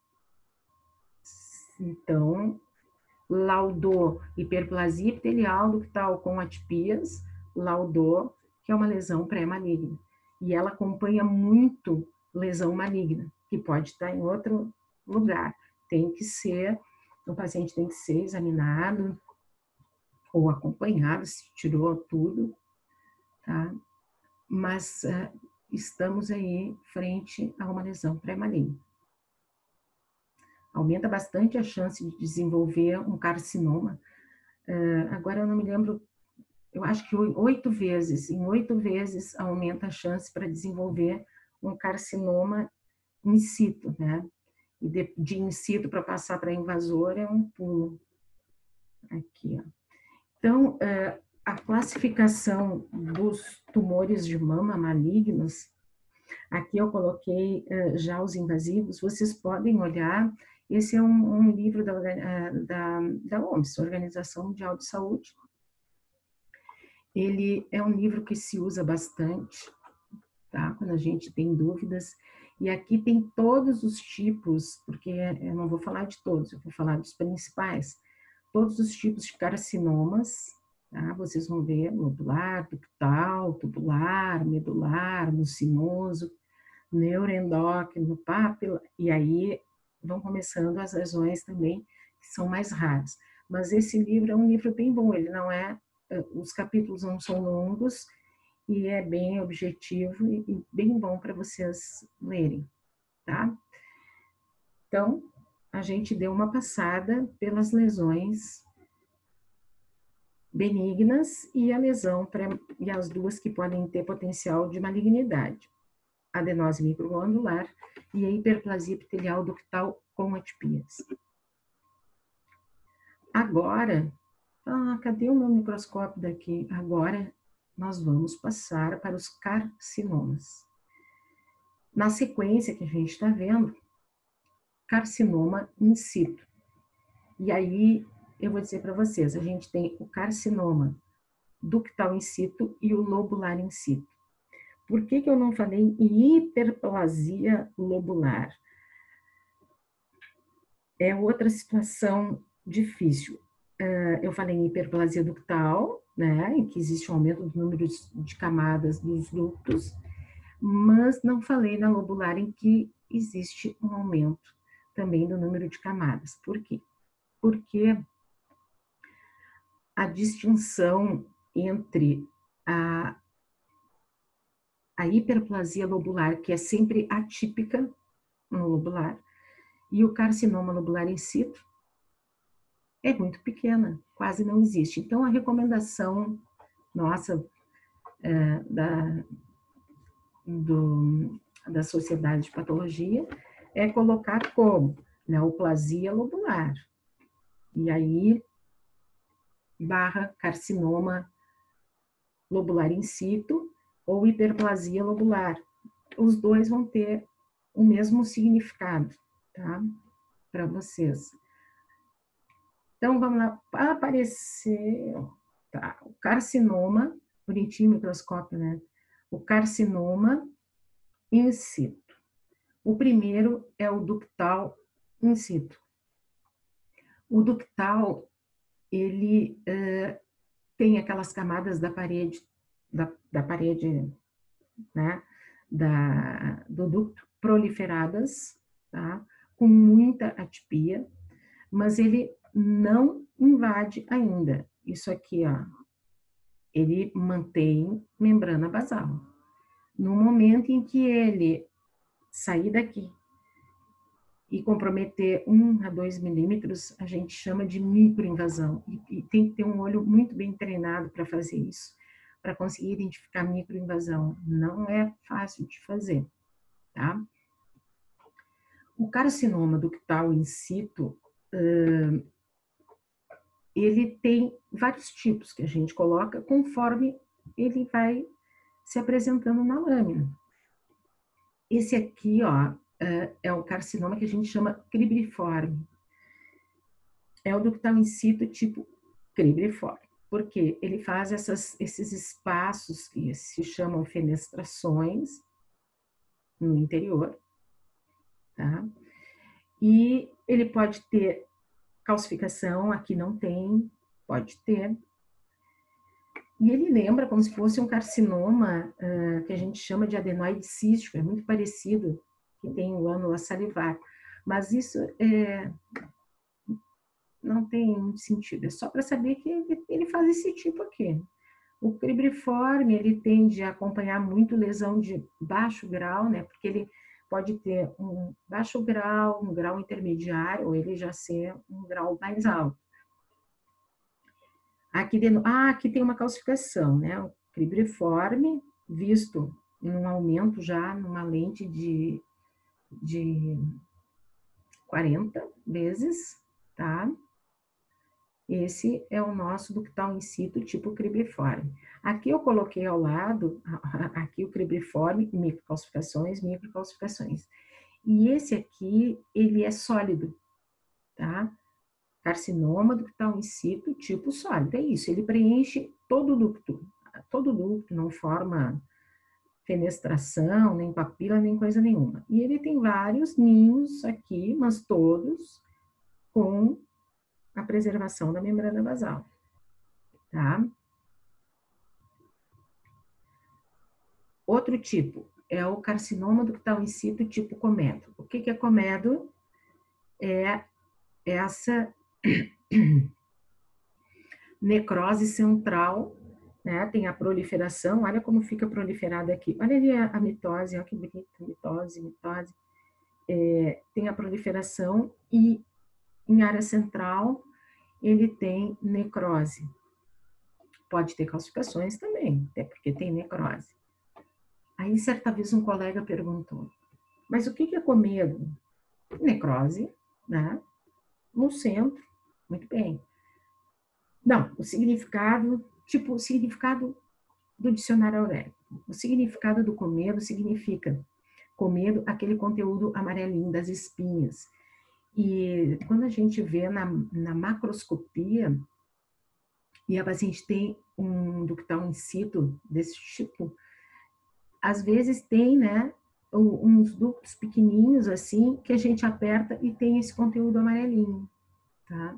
Então, laudou hiperplasia epitelial ductal com atipias, laudou que é uma lesão pré-maligna. E ela acompanha muito lesão maligna, que pode estar em outro lugar. O paciente tem que ser examinado ou acompanhado, se tirou tudo, tá? Mas estamos aí frente a uma lesão pré-maligna. Aumenta bastante a chance de desenvolver um carcinoma. Agora eu não me lembro, eu acho que 8 vezes, em 8 vezes aumenta a chance para desenvolver um carcinoma in situ, né? E de in situ para passar para invasor é um pulo. Aqui, ó. Então, a classificação dos tumores de mama malignos, aqui eu coloquei já os invasivos, vocês podem olhar, esse é um livro da OMS, Organização Mundial de Saúde. Ele é um livro que se usa bastante, tá? Quando a gente tem dúvidas. E aqui tem todos os tipos, porque eu não vou falar de todos, eu vou falar dos principais. Todos os tipos de carcinomas, tá? Vocês vão ver nodular, ductal, tubular, medular, mucinoso, neuroendócrino, papila, e aí vão começando as lesões também, que são mais raras. Mas esse livro é um livro bem bom, ele não é, os capítulos não são longos, e é bem objetivo e bem bom para vocês lerem, tá? Então, a gente deu uma passada pelas lesões benignas e a lesão e as duas que podem ter potencial de malignidade. Adenose microglandular e a hiperplasia epitelial ductal com atipias. Agora, cadê o meu microscópio daqui? Agora nós vamos passar para os carcinomas. Na sequência que a gente está vendo, carcinoma in situ. E aí, eu vou dizer para vocês, a gente tem o carcinoma ductal in situ e o lobular in situ. Por que eu não falei em hiperplasia lobular? É outra situação difícil. Eu falei em hiperplasia ductal, né, em que existe um aumento do número de camadas dos ductos, mas não falei na lobular, em que existe um aumento também do número de camadas. Por quê? Porque a distinção entre a hiperplasia lobular, que é sempre atípica no lobular, e o carcinoma lobular in situ é muito pequena, quase não existe. Então, a recomendação nossa da Sociedade de Patologia é colocar como neoplasia lobular. E aí, barra carcinoma lobular in situ ou hiperplasia lobular. Os dois vão ter o mesmo significado, tá? Para vocês. Então, vamos lá. Apareceu, tá? O carcinoma, bonitinho o microscópio, né? O carcinoma in situ. O primeiro é o ductal in situ. O ductal, ele tem aquelas camadas da parede, né, do ducto proliferadas, tá? Com muita atipia, mas ele não invade ainda. Isso aqui, ó, ele mantém membrana basal. No momento em que ele sair daqui e comprometer 1 a 2 milímetros, a gente chama de microinvasão. E tem que ter um olho muito bem treinado para fazer isso, para conseguir identificar microinvasão. Não é fácil de fazer, tá? O carcinoma ductal in situ, ele tem vários tipos que a gente coloca conforme ele vai se apresentando na lâmina. Esse aqui, ó, é o carcinoma que a gente chama cribriforme. É o ductal in situ tipo cribriforme, porque ele faz esses espaços que se chamam fenestrações no interior, tá? E ele pode ter calcificação, aqui não tem, pode ter. E ele lembra como se fosse um carcinoma que a gente chama de adenoide cístico, é muito parecido, que tem o ânula salivar. Mas isso não tem muito sentido, é só para saber que ele faz esse tipo aqui. O cribriforme, ele tende a acompanhar muito lesão de baixo grau, né? Porque ele pode ter um baixo grau, um grau intermediário, ou ele já ser um grau mais alto. Aqui tem uma calcificação, né? O cribriforme, visto em um aumento já numa lente de 40 vezes, tá? Esse é o nosso ductal in situ tipo cribriforme. Aqui eu coloquei ao lado, aqui o cribriforme, microcalcificações. E esse aqui, ele é sólido, tá? Carcinoma ductal in situ tipo sólido, é isso, ele preenche todo o ducto, não forma fenestração, nem papila, nem coisa nenhuma. E ele tem vários ninhos aqui, mas todos com a preservação da membrana basal, tá? Outro tipo é o carcinoma ductal in situ tipo comedo. O que é comedo? É essa necrose central, né? Tem a proliferação, olha como fica proliferada aqui. Olha ali a mitose, olha que bonita, mitose. Tem a proliferação e em área central ele tem necrose. Pode ter calcificações também, até porque tem necrose. Aí, certa vez, um colega perguntou, mas o que é comedo? Necrose, né? No centro, muito bem. Não, o significado, tipo, o significado do dicionário Aurélio. O significado do comedo significa comedo, aquele conteúdo amarelinho das espinhas. E quando a gente vê na macroscopia, e a paciente tem um ductal in situ desse tipo, às vezes tem, né, uns ductos pequenininhos assim, que a gente aperta e tem esse conteúdo amarelinho, tá?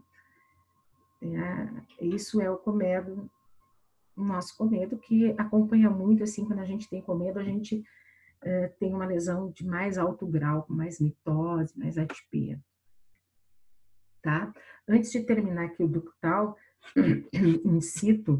Isso é o comedo, o nosso comedo, que acompanha muito, assim, quando a gente tem comedo, a gente tem uma lesão de mais alto grau, com mais mitose, mais atipia, tá? Antes de terminar aqui o ductal in situ,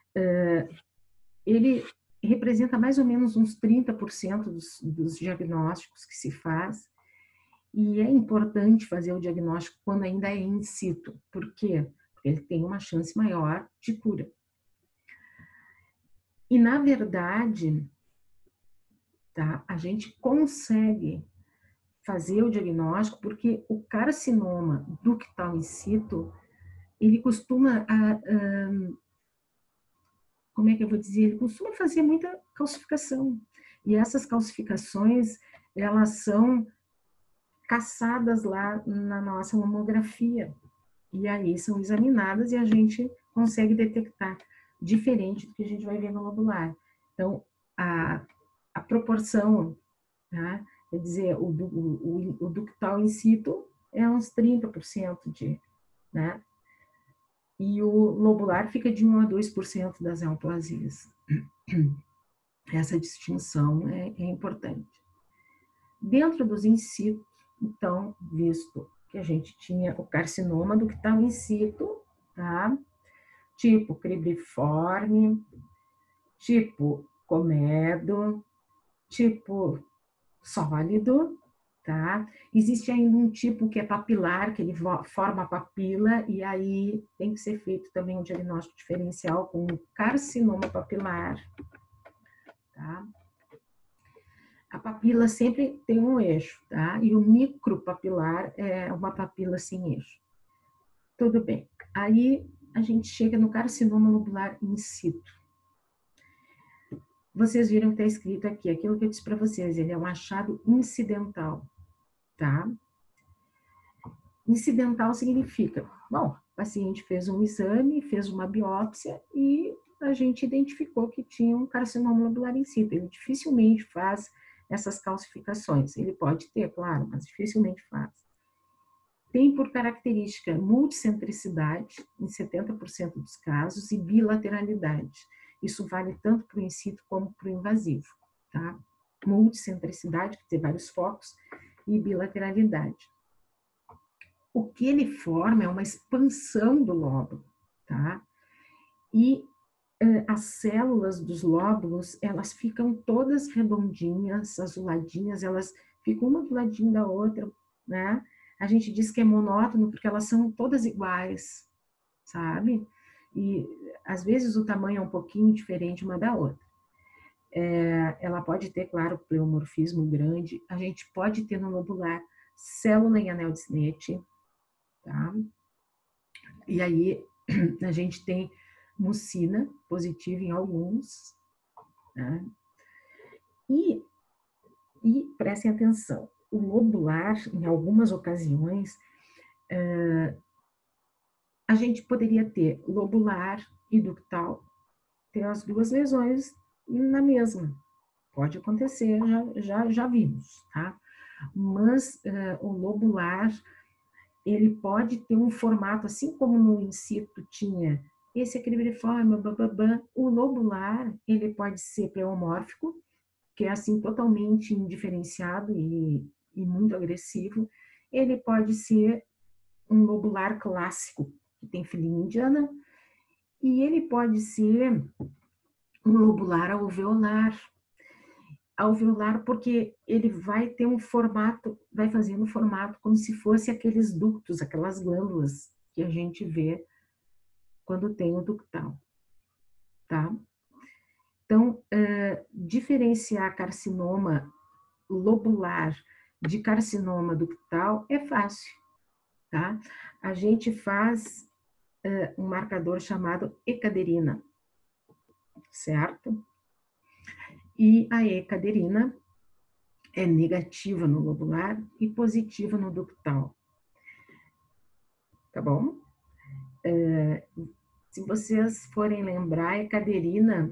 ele representa mais ou menos uns 30% dos diagnósticos que se faz, e é importante fazer o diagnóstico quando ainda é in situ. Por quê? Porque ele tem uma chance maior de cura. E, na verdade, tá, a gente consegue fazer o diagnóstico porque o carcinoma ductal in situ, ele costuma, como é que eu vou dizer, ele costuma fazer muita calcificação. E essas calcificações, elas são caçadas lá na nossa mamografia. E aí são examinadas e a gente consegue detectar, diferente do que a gente vai ver no lobular. Então, a proporção, tá? Quer dizer, o ductal in situ é uns 30% de, né? E o lobular fica de 1 a 2% das neoplasias. Essa distinção é importante. Dentro dos in situ, então, visto que a gente tinha o carcinoma ductal in situ, tá? Tipo cribriforme, tipo comedo, tipo sólido, tá? Existe ainda um tipo que é papilar, que ele forma a papila, e aí tem que ser feito também um diagnóstico diferencial com carcinoma papilar, tá? A papila sempre tem um eixo, tá? E o micropapilar é uma papila sem eixo. Tudo bem. Aí a gente chega no carcinoma lobular in situ. Vocês viram que está escrito aqui, aquilo que eu disse para vocês, ele é um achado incidental, tá? Incidental significa, bom, o paciente fez um exame, fez uma biópsia e a gente identificou que tinha um carcinoma lobular in situ. Ele dificilmente faz essas calcificações. Ele pode ter, claro, mas dificilmente faz. Tem por característica multicentricidade, em 70% dos casos, e bilateralidade. Isso vale tanto para o in situ como para o invasivo, tá? Multicentricidade, que tem vários focos, e bilateralidade. O que ele forma é uma expansão do lóbulo, tá? E as células dos lóbulos, elas ficam todas redondinhas, azuladinhas, elas ficam uma do ladinho da outra, né? A gente diz que é monótono porque elas são todas iguais, sabe? E às vezes o tamanho é um pouquinho diferente uma da outra. Ela pode ter, claro, pleomorfismo grande. A gente pode ter no lobular célula em anel de Snett, tá? E aí a gente tem mucina positiva em alguns, né? E prestem atenção, o lobular, em algumas ocasiões, a gente poderia ter lobular e ductal, ter as duas lesões na mesma. Pode acontecer, já vimos, tá? Mas o lobular, ele pode ter um formato, assim como no in situ tinha esse equilibriforme, o lobular, ele pode ser pleomórfico, que é assim totalmente indiferenciado e muito agressivo. Ele pode ser um lobular clássico, que tem filinha indiana, e ele pode ser um lobular alveolar. Alveolar porque ele vai ter um formato, vai fazendo um formato como se fosse aqueles ductos, aquelas glândulas que a gente vê quando tem o ductal, tá? Então, diferenciar carcinoma lobular de carcinoma ductal é fácil, tá? A gente faz um marcador chamado ecaderina, certo? E a ecaderina é negativa no lobular e positiva no ductal, tá bom? se vocês forem lembrar, a ecadherina,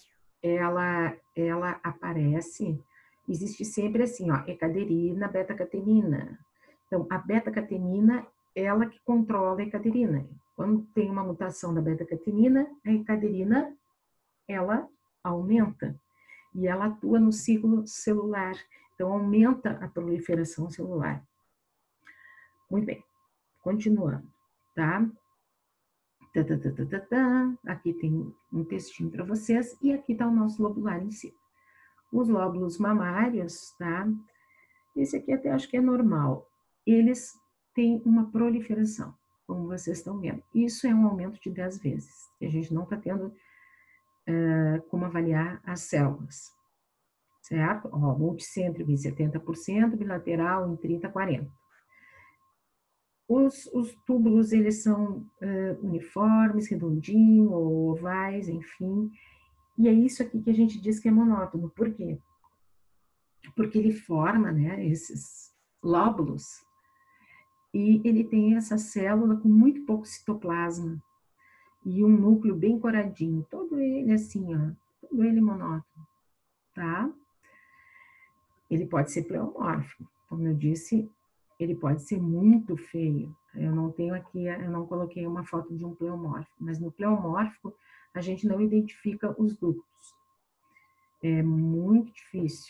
ela aparece, existe sempre assim, ó, ecadherina, beta-catenina. Então, a beta-catenina, ela que controla a ecadherina. Quando tem uma mutação da beta-catenina, a ecadherina, ela aumenta. E ela atua no ciclo celular. Então, aumenta a proliferação celular. Muito bem. Continuando, tá? Aqui tem um textinho para vocês. E aqui está o nosso lobular em si. Os lóbulos mamários, tá? Esse aqui até acho que é normal. Eles têm uma proliferação, como vocês estão vendo. Isso é um aumento de 10 vezes. E a gente não está tendo como avaliar as células. Certo? Ó, multicêntrico em 70%, bilateral em 30%, 40%. Os túbulos, eles são uniformes, redondinhos, ou ovais, enfim. E é isso aqui que a gente diz que é monótono. Por quê? Porque ele forma, né, esses lóbulos e ele tem essa célula com muito pouco citoplasma e um núcleo bem coradinho. Todo ele assim, ó, todo ele monótono, tá? Ele pode ser pleomórfico, como eu disse, ele pode ser muito feio. Eu não tenho aqui, eu não coloquei uma foto de um pleomórfico, mas no pleomórfico a gente não identifica os ductos. É muito difícil.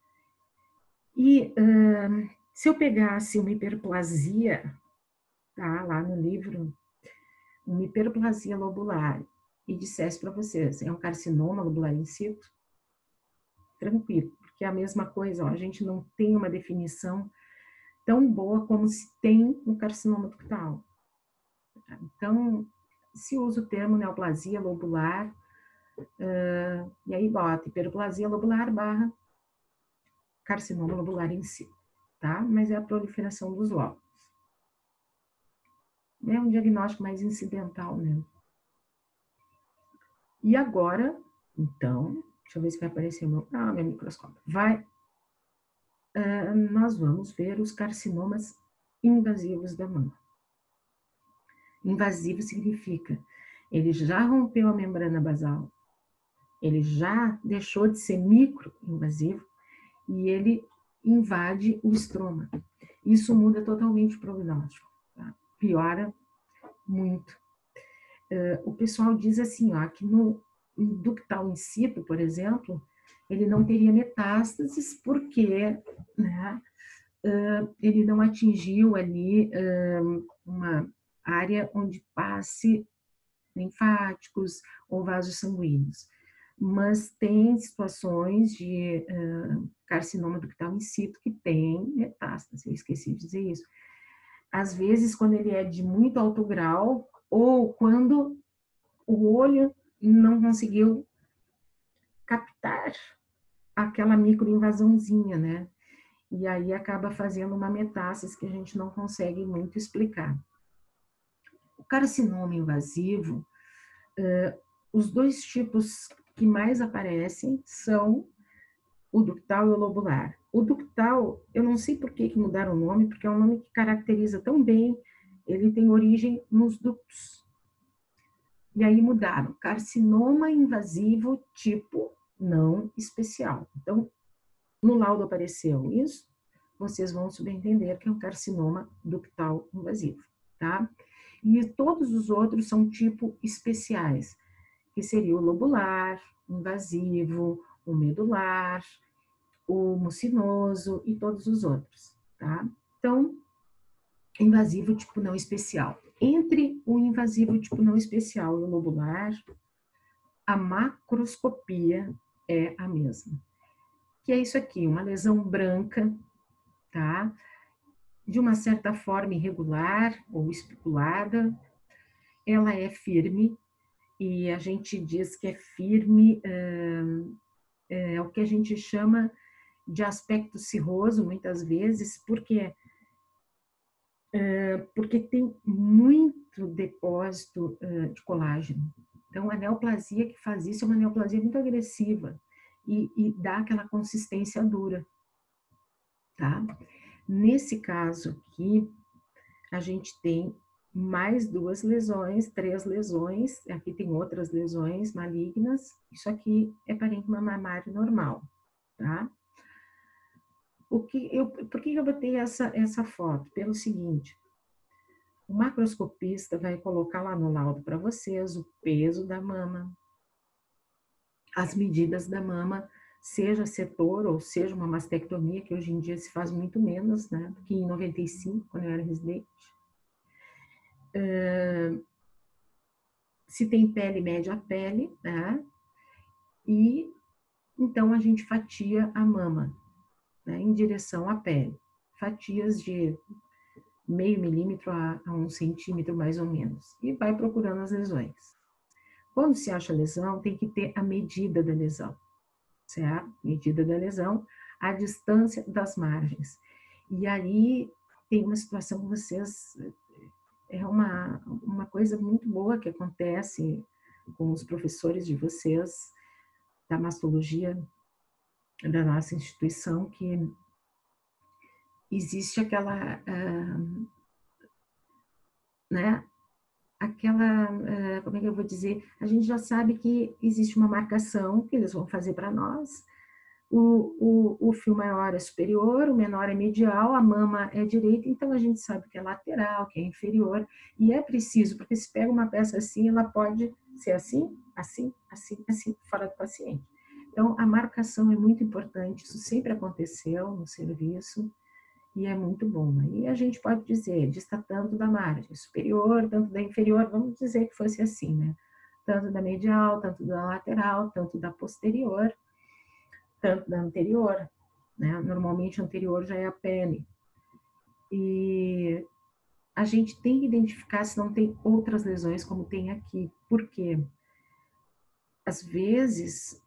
E se eu pegasse uma hiperplasia, tá, lá no livro, uma hiperplasia lobular, e dissesse para vocês, é um carcinoma lobular in situ, tranquilo, porque é a mesma coisa, ó, a gente não tem uma definição tão boa como se tem um carcinoma ductal. Então, se usa o termo neoplasia lobular, e aí bota hiperplasia lobular barra carcinoma lobular em si, tá? Mas é a proliferação dos lóbulos. É um diagnóstico mais incidental, né? E agora, então, deixa eu ver se vai aparecer meu microscópio. Nós vamos ver os carcinomas invasivos da mama. Invasivo significa, ele já rompeu a membrana basal, ele já deixou de ser microinvasivo e ele invade o estroma. Isso muda totalmente o prognóstico, tá? Piora muito. O pessoal diz assim, ó, que no ductal in situ, por exemplo, ele não teria metástases porque, né, ele não atingiu ali uma área onde passe linfáticos ou vasos sanguíneos. Mas tem situações de carcinoma ductal in situ que tem metástase, eu esqueci de dizer isso. Às vezes, quando ele é de muito alto grau, ou quando o olho não conseguiu captar aquela microinvasãozinha, né? E aí acaba fazendo uma metástase que a gente não consegue muito explicar. O carcinoma invasivo, os dois tipos que mais aparecem são o ductal e o lobular. O ductal, eu não sei por que mudaram o nome, porque é um nome que caracteriza tão bem, ele tem origem nos ductos. E aí mudaram, carcinoma invasivo tipo não especial. Então, no laudo apareceu isso, vocês vão subentender que é um carcinoma ductal invasivo, tá? E todos os outros são tipo especiais, que seria o lobular, invasivo, o medular, o mucinoso e todos os outros, tá? Então, invasivo tipo não especial. Entre o invasivo tipo não especial e o lobular, a macroscopia é a mesma. Que é isso aqui, uma lesão branca, tá? De uma certa forma irregular ou especulada. Ela é firme, e a gente diz que é firme, é o que a gente chama de aspecto cirroso, muitas vezes, porque tem muito depósito de colágeno. Então, a neoplasia que faz isso é uma neoplasia muito agressiva e dá aquela consistência dura, tá? Nesse caso aqui, a gente tem mais 2 lesões, 3 lesões, aqui tem outras lesões malignas, isso aqui é parênquima mamário normal, tá? Por que eu botei essa foto? Pelo seguinte, o macroscopista vai colocar lá no laudo para vocês o peso da mama, as medidas da mama, seja setor ou seja uma mastectomia, que hoje em dia se faz muito menos, né, do que em 95, quando eu era residente. Se tem pele, mede a pele, né, e então a gente fatia a mama, né, em direção à pele. Fatias de meio milímetro a 1 centímetro, mais ou menos, e vai procurando as lesões. Quando se acha lesão, tem que ter a medida da lesão, certo? Medida da lesão, a distância das margens. E aí tem uma situação que vocês... É uma coisa muito boa que acontece com os professores de vocês da mastologia da nossa instituição, que existe aquela... né? Aquela, como é que eu vou dizer? A gente já sabe que existe uma marcação que eles vão fazer para nós. O fio maior é superior, o menor é medial, a mama é direita, então a gente sabe que é lateral, que é inferior, e é preciso, porque se pega uma peça assim, ela pode ser assim, assim, assim, assim, fora do paciente. Então, a marcação é muito importante, isso sempre aconteceu no serviço, e é muito bom. Aí a gente pode dizer, dista tanto da margem superior, tanto da inferior, vamos dizer que fosse assim, né? Tanto da medial, tanto da lateral, tanto da posterior, tanto da anterior, né? Normalmente a anterior já é a pele. E a gente tem que identificar se não tem outras lesões como tem aqui. Por quê? Às vezes,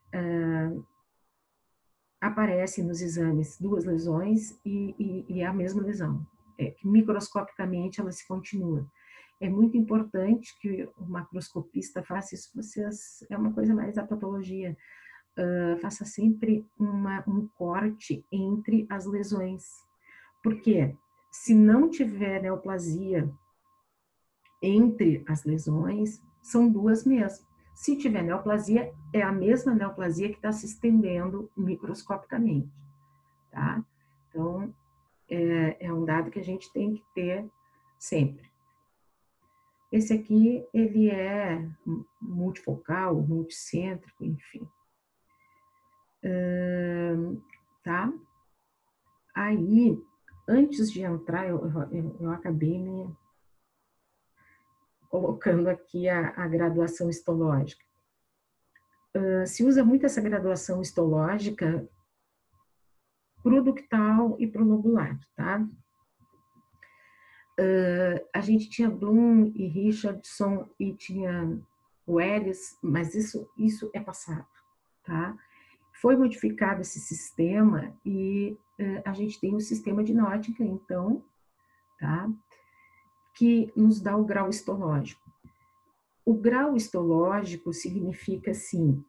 aparecem nos exames 2 lesões e é a mesma lesão. Microscopicamente ela se continua. É muito importante que o macroscopista faça isso, é uma coisa mais da patologia, faça sempre um corte entre as lesões. Por quê? Se não tiver neoplasia entre as lesões, são 2 mesmo. Se tiver neoplasia, é a mesma neoplasia que está se estendendo microscopicamente, tá? Então, é um dado que a gente tem que ter sempre. Esse aqui, ele é multifocal, multicêntrico, enfim. Tá? Aí, antes de entrar, eu acabei me colocando aqui a graduação histológica. Se usa muito essa graduação histológica pro ductal e pro lobular, tá? A gente tinha Bloom e Richardson e tinha Welles, mas isso é passado, tá? Foi modificado esse sistema e a gente tem o sistema de Nottingham, então, tá? Que nos dá o grau histológico. O grau histológico significa, assim,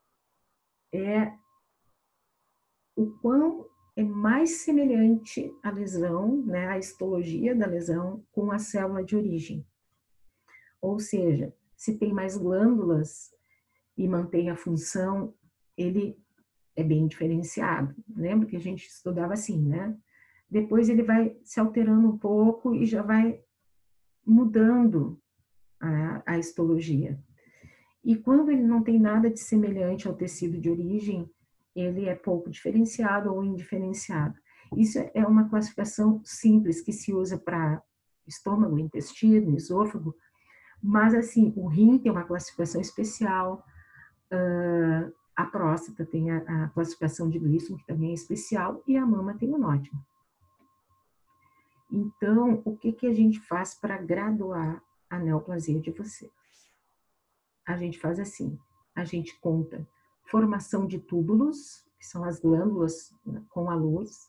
o quão é mais semelhante a lesão, né, a histologia da lesão com a célula de origem. Ou seja, se tem mais glândulas e mantém a função, ele é bem diferenciado. Lembra que a gente estudava assim, né? Depois ele vai se alterando um pouco e já vai mudando a histologia. E quando ele não tem nada de semelhante ao tecido de origem, ele é pouco diferenciado ou indiferenciado. Isso é uma classificação simples que se usa para estômago, intestino, esôfago, mas assim, o rim tem uma classificação especial, a próstata tem a classificação de Gleason, que também é especial, e a mama tem o Nottingham. Então, o que a gente faz para graduar a neoplasia de vocês? A gente faz assim, a gente conta formação de túbulos, que são as glândulas com a luz,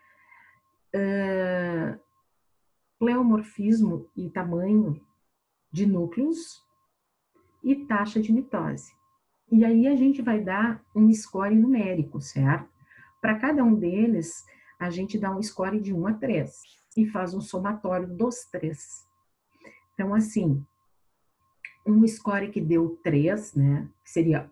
pleomorfismo e tamanho de núcleos e taxa de mitose. E aí a gente vai dar um score numérico, certo? Para cada um deles, a gente dá um score de 1 a 3 e faz um somatório dos 3. Então, assim, um score que deu 3, né, seria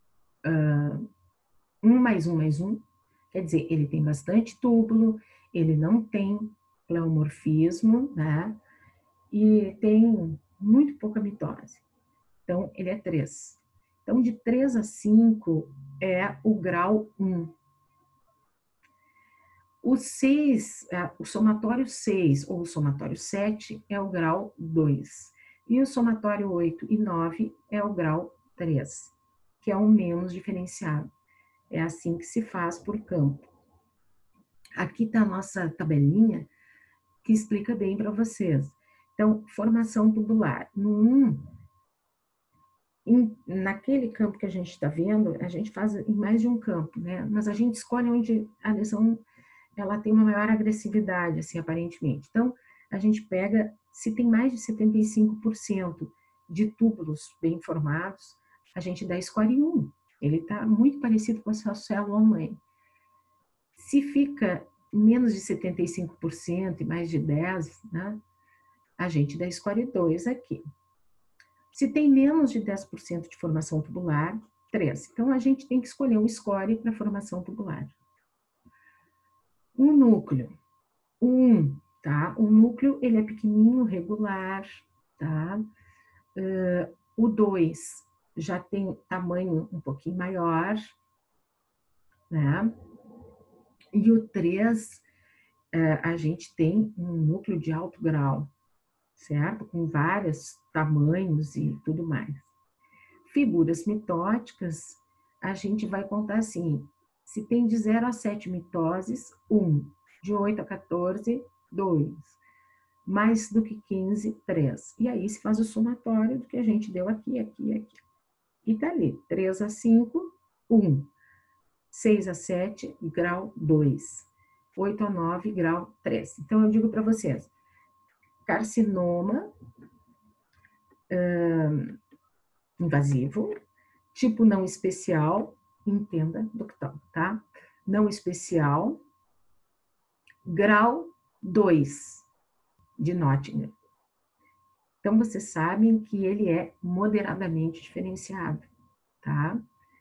1 mais 1 mais 1, quer dizer, ele tem bastante túbulo, ele não tem pleomorfismo, né, e tem muito pouca mitose. Então, ele é 3. Então, de 3 a 5 é o grau 1. O 6, o somatório 6 ou o somatório 7 é o grau 2. E o somatório 8 e 9 é o grau 3, que é o menos diferenciado. É assim que se faz por campo. Aqui está a nossa tabelinha que explica bem para vocês. Então, formação tubular. No 1, naquele campo que a gente está vendo, a gente faz em mais de um campo, né? Mas a gente escolhe onde a lesão ela tem uma maior agressividade, assim, aparentemente. Então, a gente pega, se tem mais de 75% de túbulos bem formados, a gente dá score 1. Ele está muito parecido com a sua célula-mãe. Se fica menos de 75% e mais de 10%, né, a gente dá score 2 aqui. Se tem menos de 10% de formação tubular, 3. Então, a gente tem que escolher um score para formação tubular. Um núcleo. 1, tá? O núcleo, ele é pequenininho, regular, tá? O 2 já tem tamanho um pouquinho maior, né? E o 3, a gente tem um núcleo de alto grau, certo? Com vários tamanhos e tudo mais. Figuras mitóticas, a gente vai contar assim, se tem de 0 a 7 mitoses, 1. De 8 a 14, 2. Mais do que 15, 3. E aí se faz o somatório do que a gente deu aqui, aqui, aqui. E tá ali, 3 a 5, 1. 6 a 7, grau 2. 8 a 9, grau 3. Então, eu digo para vocês, carcinoma invasivo, tipo não especial, entenda, doctor, tá? Não especial, grau 2 de Nottingham. Então, vocês sabem que ele é moderadamente diferenciado, tá?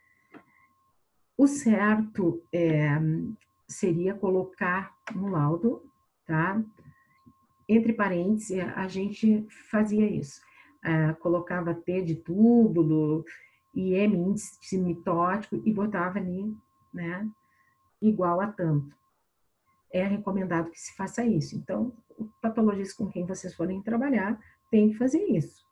O certo seria colocar no laudo, tá? Entre parênteses, a gente fazia isso. Colocava T de túbulo e M índice mitótico e botava ali, né? Igual a tanto. É recomendado que se faça isso. Então, o patologista com quem vocês forem trabalhar tem que fazer isso.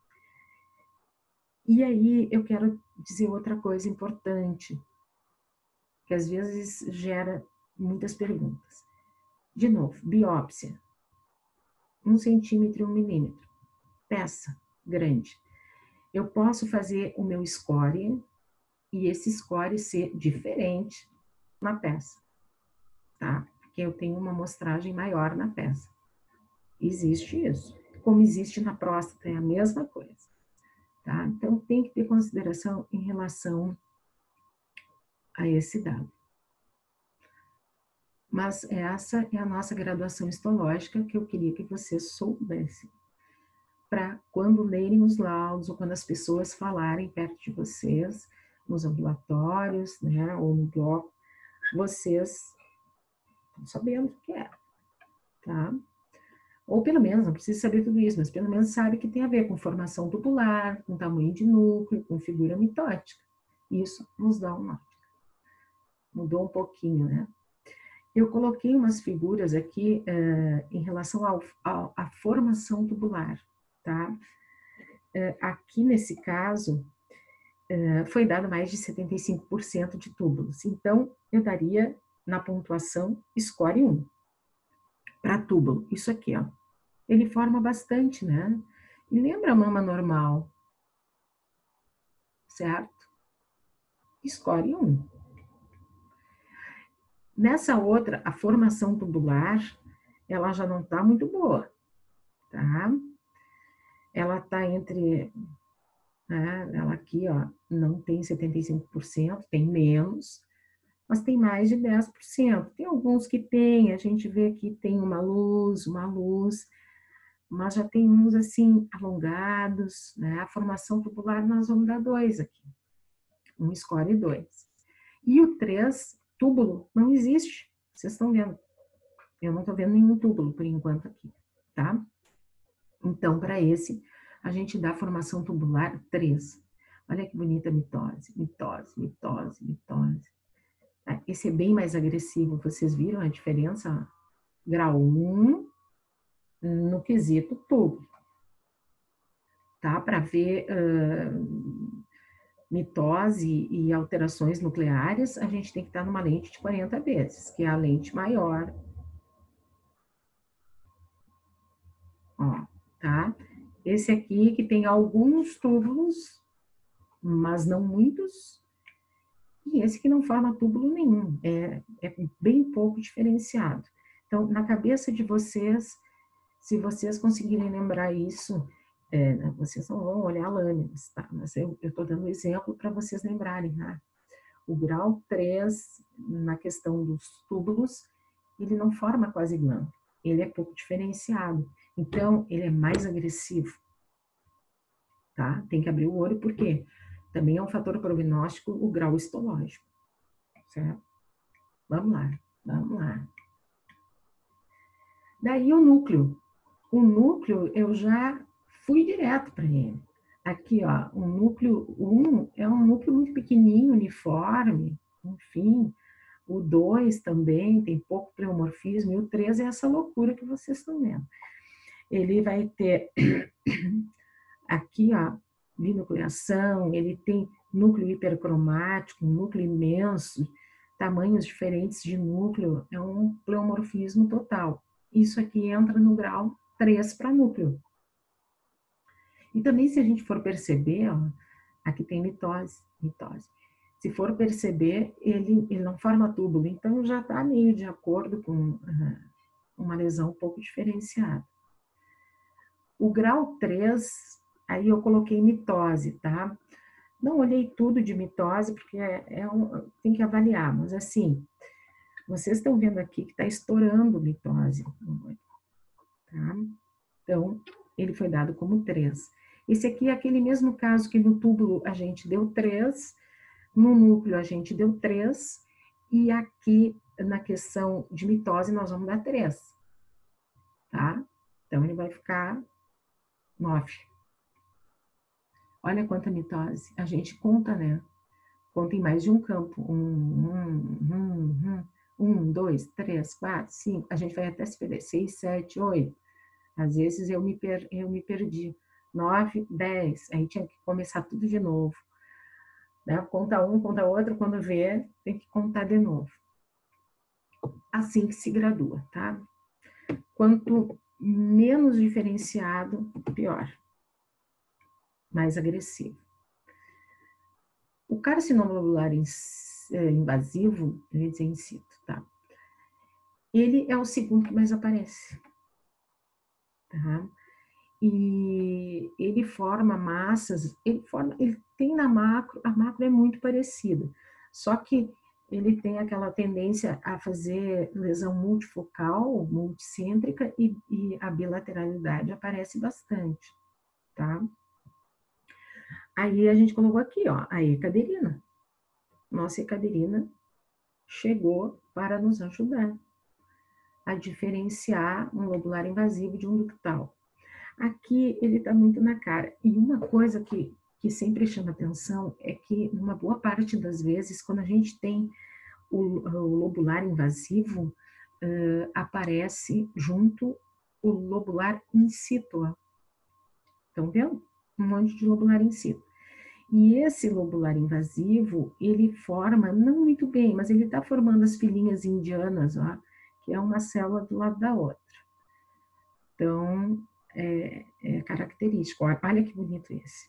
E aí, eu quero dizer outra coisa importante, que às vezes gera muitas perguntas. De novo, biópsia, 1 centímetro e 1 milímetro, peça grande. Eu posso fazer o meu score e esse score ser diferente na peça, tá? Porque eu tenho uma amostragem maior na peça. Existe isso. Como existe na próstata, é a mesma coisa, tá? Então, tem que ter consideração em relação a esse dado. Mas essa é a nossa graduação histológica que eu queria que vocês soubessem. Para quando lerem os laudos ou quando as pessoas falarem perto de vocês, nos ambulatórios, né, ou no bloco, vocês estão sabendo o que é, tá? Ou pelo menos, não precisa saber tudo isso, mas pelo menos sabe que tem a ver com formação tubular, com tamanho de núcleo, com figura mitótica. Isso nos dá um norte. Mudou um pouquinho, né? Eu coloquei umas figuras aqui em relação à formação tubular, tá? Aqui nesse caso, foi dado mais de 75% de túbulos. Então, eu daria na pontuação score 1 para túbulo. Isso aqui, ó. Ele forma bastante, né? E lembra a mama normal, certo? Score 1. Nessa outra, a formação tubular, ela já não está muito boa, tá? Ela está entre, né, ela aqui, ó, não tem 75%, tem menos, mas tem mais de 10%. Tem alguns que tem, a gente vê que tem uma luz, mas já tem uns assim alongados, né? A formação tubular nós vamos dar 2 aqui, um score 2. E o 3, túbulo, não existe, vocês estão vendo. Eu não estou vendo nenhum túbulo por enquanto aqui, tá? Então, para esse, a gente dá formação tubular 3. Olha que bonita a mitose, mitose, mitose, mitose. Esse é bem mais agressivo, vocês viram a diferença? Grau 1 no quesito túbulo, tá? Para ver mitose e alterações nucleares, a gente tem que estar numa lente de 40 vezes, que é a lente maior. Ó, tá? Esse aqui que tem alguns túbulos, mas não muitos, e esse que não forma túbulo nenhum, é bem pouco diferenciado. Então, na cabeça de vocês, se vocês conseguirem lembrar isso, vocês não vão olhar lâminas, tá? Mas eu estou dando um exemplo para vocês lembrarem, tá? O grau 3, na questão dos túbulos, ele não forma quase glândula, ele é pouco diferenciado, então ele é mais agressivo, tá? Tem que abrir o olho, porque também é um fator prognóstico o grau histológico, certo? Vamos lá, vamos lá. Daí o núcleo. O núcleo, eu já fui direto para ele. Aqui, ó, o núcleo 1 é um núcleo muito pequenininho, uniforme, enfim. O 2 também tem pouco pleomorfismo, e o 3 é essa loucura que vocês estão vendo. Ele vai ter aqui, ó, binucleação, ele tem núcleo hipercromático, núcleo imenso, tamanhos diferentes de núcleo, é um pleomorfismo total. Isso aqui entra no grau 3 para núcleo. E também, se a gente for perceber, ó, aqui tem mitose, mitose. Se for perceber, ele não forma túbulo, então já está meio de acordo com uma lesão um pouco diferenciada. O grau 3, aí eu coloquei mitose, tá? Não olhei tudo de mitose, porque tem que avaliar, mas assim, vocês estão vendo aqui que está estourando mitose, tá? Então, ele foi dado como 3. Esse aqui é aquele mesmo caso que no túbulo a gente deu 3, no núcleo a gente deu 3, e aqui na questão de mitose nós vamos dar 3, tá? Então, ele vai ficar 9. Olha quanta mitose. A gente conta, né? Conta em mais de um campo. 1, 2, 3, 4, 5. A gente vai até se perder. 6, 7, 8. Às vezes eu me perdi. 9, 10. Aí tinha que começar tudo de novo. Né? Conta um, conta outro. Quando vê, tem que contar de novo. Assim que se gradua, tá? Quanto menos diferenciado, pior. Mais agressivo. O carcinoma lobular invasivo, eu ia dizer in situ, tá? Ele é o segundo que mais aparece, tá? E ele forma massas, ele tem na macro, a macro é muito parecida, só que ele tem aquela tendência a fazer lesão multifocal, multicêntrica, e a bilateralidade aparece bastante, tá? Aí a gente colocou aqui, ó, a ecaderina. Nossa ecaderina chegou para nos ajudar a diferenciar um lobular invasivo de um ductal. Aqui ele está muito na cara. E uma coisa que sempre chama atenção é que, numa boa parte das vezes, quando a gente tem o lobular invasivo, aparece junto o lobular in situ. Estão vendo? Um monte de lobular in situ. E esse lobular invasivo, ele forma, não muito bem, mas ele está formando as filinhas indianas, ó, que é uma célula do lado da outra. Então, é característico. Olha que bonito esse.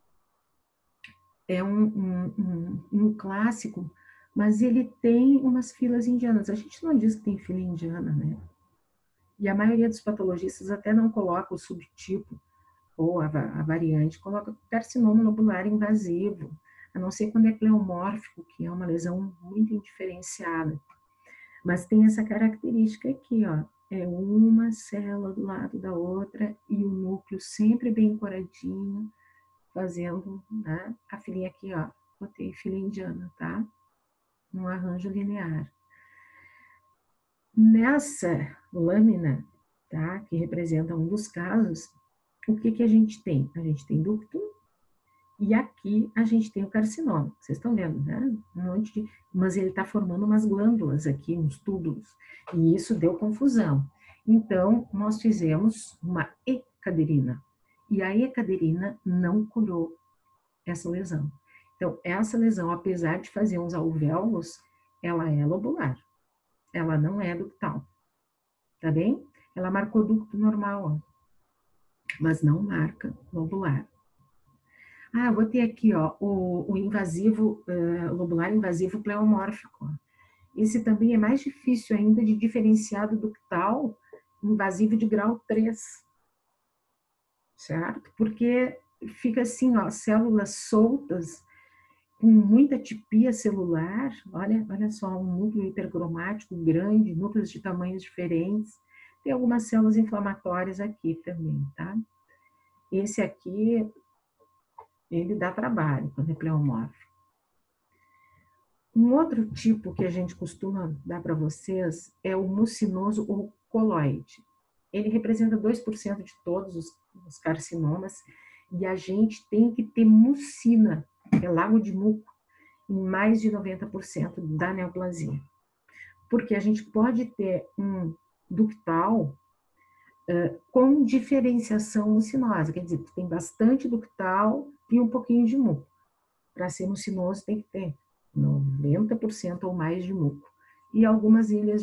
É um clássico, mas ele tem umas filas indianas. A gente não diz que tem fila indiana, né? E a maioria dos patologistas até não coloca o subtipo ou a variante, coloca carcinoma lobular invasivo, a não ser quando é pleomórfico, que é uma lesão muito indiferenciada. Mas tem essa característica aqui, ó, É uma célula do lado da outra e o núcleo sempre bem coradinho, fazendo, né, a filinha aqui, ó. Botei filha indiana, tá? Um arranjo linear. Nessa lâmina, tá, que representa um dos casos, o que a gente tem? A gente tem ducto e aqui a gente tem o carcinoma. Vocês estão vendo, né? Um monte de... Mas ele está formando umas glândulas aqui, uns túbulos, e isso deu confusão. Então, nós fizemos uma ecaderina, e a ecaderina não curou essa lesão. Então, essa lesão, apesar de fazer uns alvéolos, ela é lobular, ela não é ductal, tá bem? Ela marcou ducto normal, ó, mas não marca lobular. Ah, vou ter aqui, ó, o invasivo, lobular invasivo pleomórfico. Esse também é mais difícil ainda de diferenciar do ductal invasivo de grau 3, certo? Porque fica assim, ó, células soltas, com muita atipia celular, olha só, um núcleo hipercromático grande, núcleos de tamanhos diferentes. Tem algumas células inflamatórias aqui também, tá? Esse aqui, ele dá trabalho quando é pleomórfico. Um outro tipo que a gente costuma dar para vocês é o mucinoso ou coloide. Ele representa 2% de todos os carcinomas e a gente tem que ter mucina, que é lago de muco, em mais de 90% da neoplasia. Porque a gente pode ter um ductal com diferenciação mucinosa, quer dizer, tem bastante ductal e um pouquinho de muco. Para ser mucinoso tem que ter 90% ou mais de muco. E algumas ilhas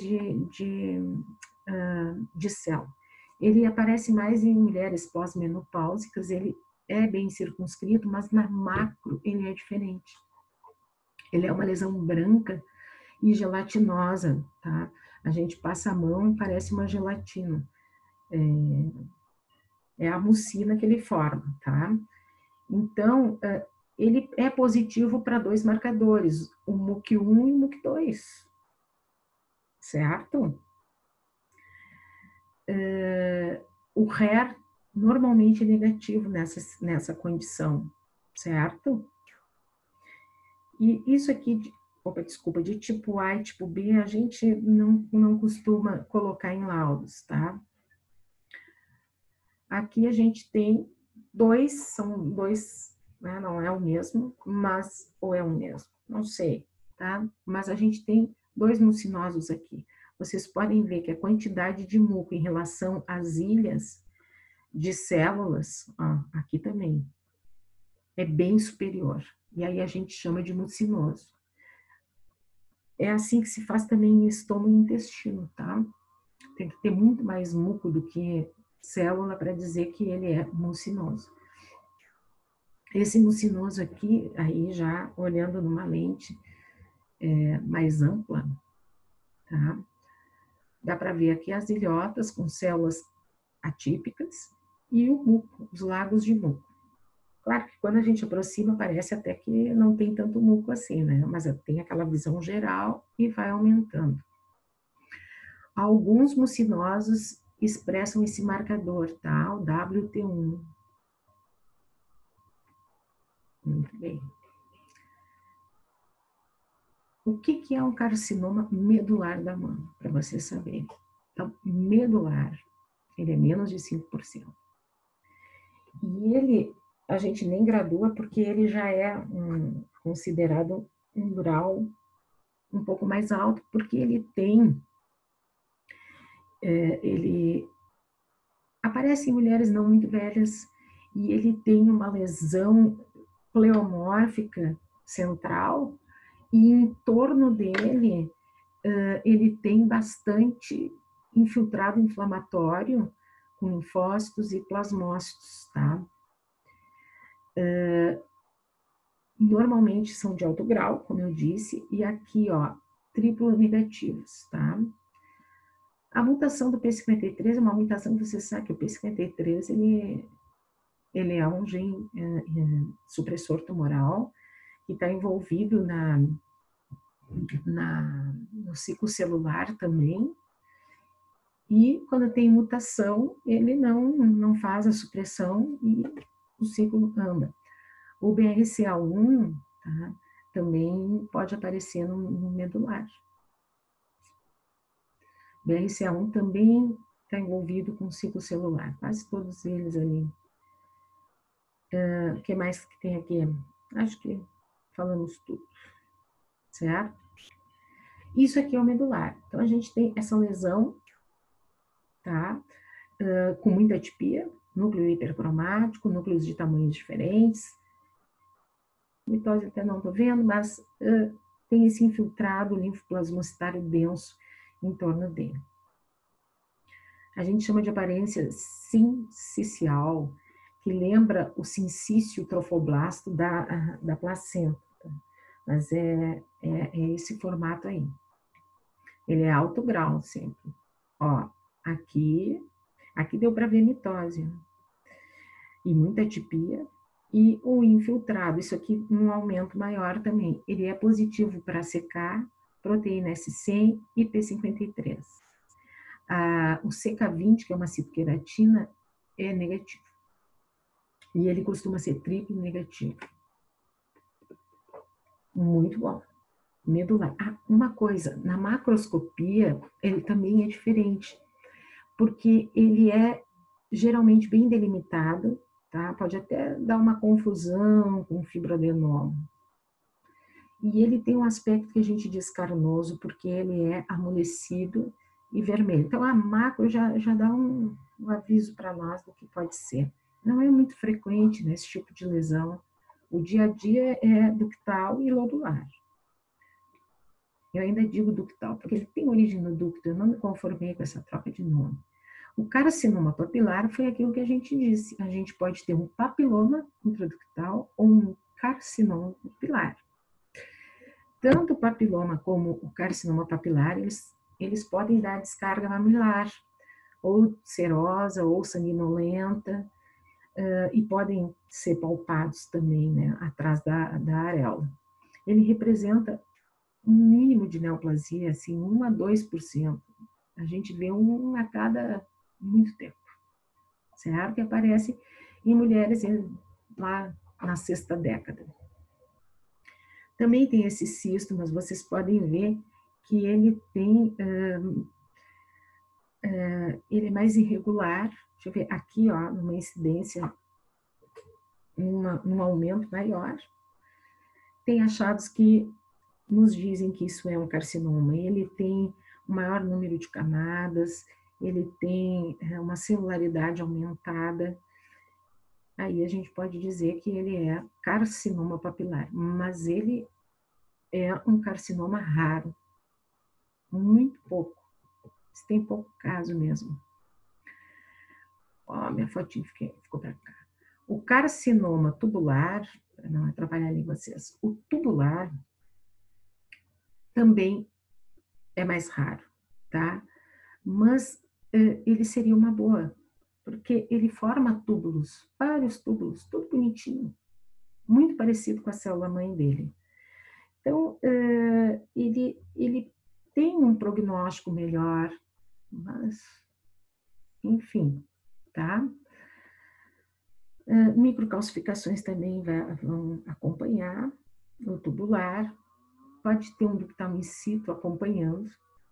de céu. Ele aparece mais em mulheres pós-menopáusicas, ele é bem circunscrito, mas na macro ele é diferente. Ele é uma lesão branca e gelatinosa, tá? A gente passa a mão e parece uma gelatina. É a mucina que ele forma, tá? Então, ele é positivo para dois marcadores, o MUC1 e o MUC2, certo? O HER normalmente é negativo nessa condição, certo? E isso aqui, de tipo A e tipo B, a gente não costuma colocar em laudos, tá? Aqui a gente tem são dois, né? Não é o mesmo, mas, ou é o mesmo, não sei, tá? Mas a gente tem dois mucinosos aqui. Vocês podem ver que a quantidade de muco em relação às ilhas de células, ó, aqui também, é bem superior. E aí a gente chama de mucinoso. É assim que se faz também em estômago e intestino, tá? Tem que ter muito mais muco do que célula para dizer que ele é mucinoso. Esse mucinoso aqui, aí já olhando numa lente mais ampla, tá? Dá para ver aqui as ilhotas com células atípicas e o muco, os lagos de muco. Claro que quando a gente aproxima, parece até que não tem tanto muco assim, né? Mas tem aquela visão geral e vai aumentando. Alguns mucinosos expressam esse marcador, tá? O WT1. Muito bem. O que é um carcinoma medular da mama? Para vocês saberem. Então, medular, ele é menos de 5%. E ele, a gente nem gradua porque ele já é considerado um grau um pouco mais alto, porque ele aparece em mulheres não muito velhas e ele tem uma lesão pleomórfica central e em torno dele ele tem bastante infiltrado inflamatório com linfócitos e plasmócitos, tá? Normalmente são de alto grau, como eu disse, e aqui, ó, triplo negativos, tá? A mutação do P53 é uma mutação que você sabe que o P53 ele é um gene supressor tumoral que está envolvido no ciclo celular também E quando tem mutação, ele não faz a supressão e o ciclo anda. O BRCA1, tá, também pode aparecer no medular. BRCA1 também está envolvido com o ciclo celular, quase todos eles ali. O que mais que tem aqui? Acho que falamos tudo, certo? Isso aqui é o medular. Então, a gente tem essa lesão, tá? Com muita atipia, núcleo hipercromático, núcleos de tamanhos diferentes. Mitose até não estou vendo, mas tem esse infiltrado linfoplasmocitário denso em torno dele. A gente chama de aparência sincicial, que lembra o sincício trofoblasto da placenta, tá? Mas é esse formato aí. Ele é alto grau sempre. Ó, aqui deu para ver mitose, né? E muita atipia. E o infiltrado, isso aqui um aumento maior também. Ele é positivo para CK, proteína S100 e P53. O CK20, que é uma citoqueratina, é negativo. E ele costuma ser triplo negativo. Muito bom. Medular. Uma coisa, na macroscopia, ele também é diferente, porque ele é geralmente bem delimitado, tá? Pode até dar uma confusão com fibroadenoma. E ele tem um aspecto que a gente diz carnoso, porque ele é amolecido e vermelho. Então, a macro já dá um aviso para nós do que pode ser. Não é muito frequente nesse tipo de lesão. O dia a dia é ductal e lobular. Eu ainda digo ductal, porque ele tem origem no ducto, eu não me conformei com essa troca de nome. O carcinoma papilar foi aquilo que a gente disse. A gente pode ter um papiloma intraductal ou um carcinoma papilar. Tanto o papiloma como o carcinoma papilar, eles podem dar descarga mamilar, ou serosa, ou sanguinolenta, e podem ser palpados também, né, atrás da areola. Ele representa um mínimo de neoplasia, assim, 1 a 2%. A gente vê um a cada muito tempo, certo? E aparece em mulheres lá na sexta década. Também tem esse cisto, mas vocês podem ver que ele tem, ele é mais irregular. Deixa eu ver aqui, ó, numa incidência, um aumento maior. Tem achados que nos dizem que isso é um carcinoma. Ele tem um maior número de camadas, ele tem uma celularidade aumentada. Aí a gente pode dizer que ele é carcinoma papilar, mas ele é um carcinoma raro, muito pouco. Tem pouco caso mesmo. Ó, minha fotinha ficou para cá. O carcinoma tubular, para não atrapalhar ali vocês, o tubular também é mais raro, tá? Mas ele seria uma boa, porque ele forma túbulos, vários túbulos, tudo bonitinho, muito parecido com a célula-mãe dele. Então, ele tem um prognóstico melhor, mas, enfim, tá? Microcalcificações também vão acompanhar o tubular, pode ter um ductal in situ acompanhando,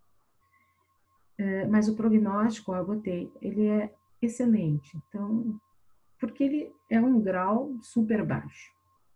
mas o prognóstico, eu botei, ele é excelente, então, porque ele é um grau super baixo.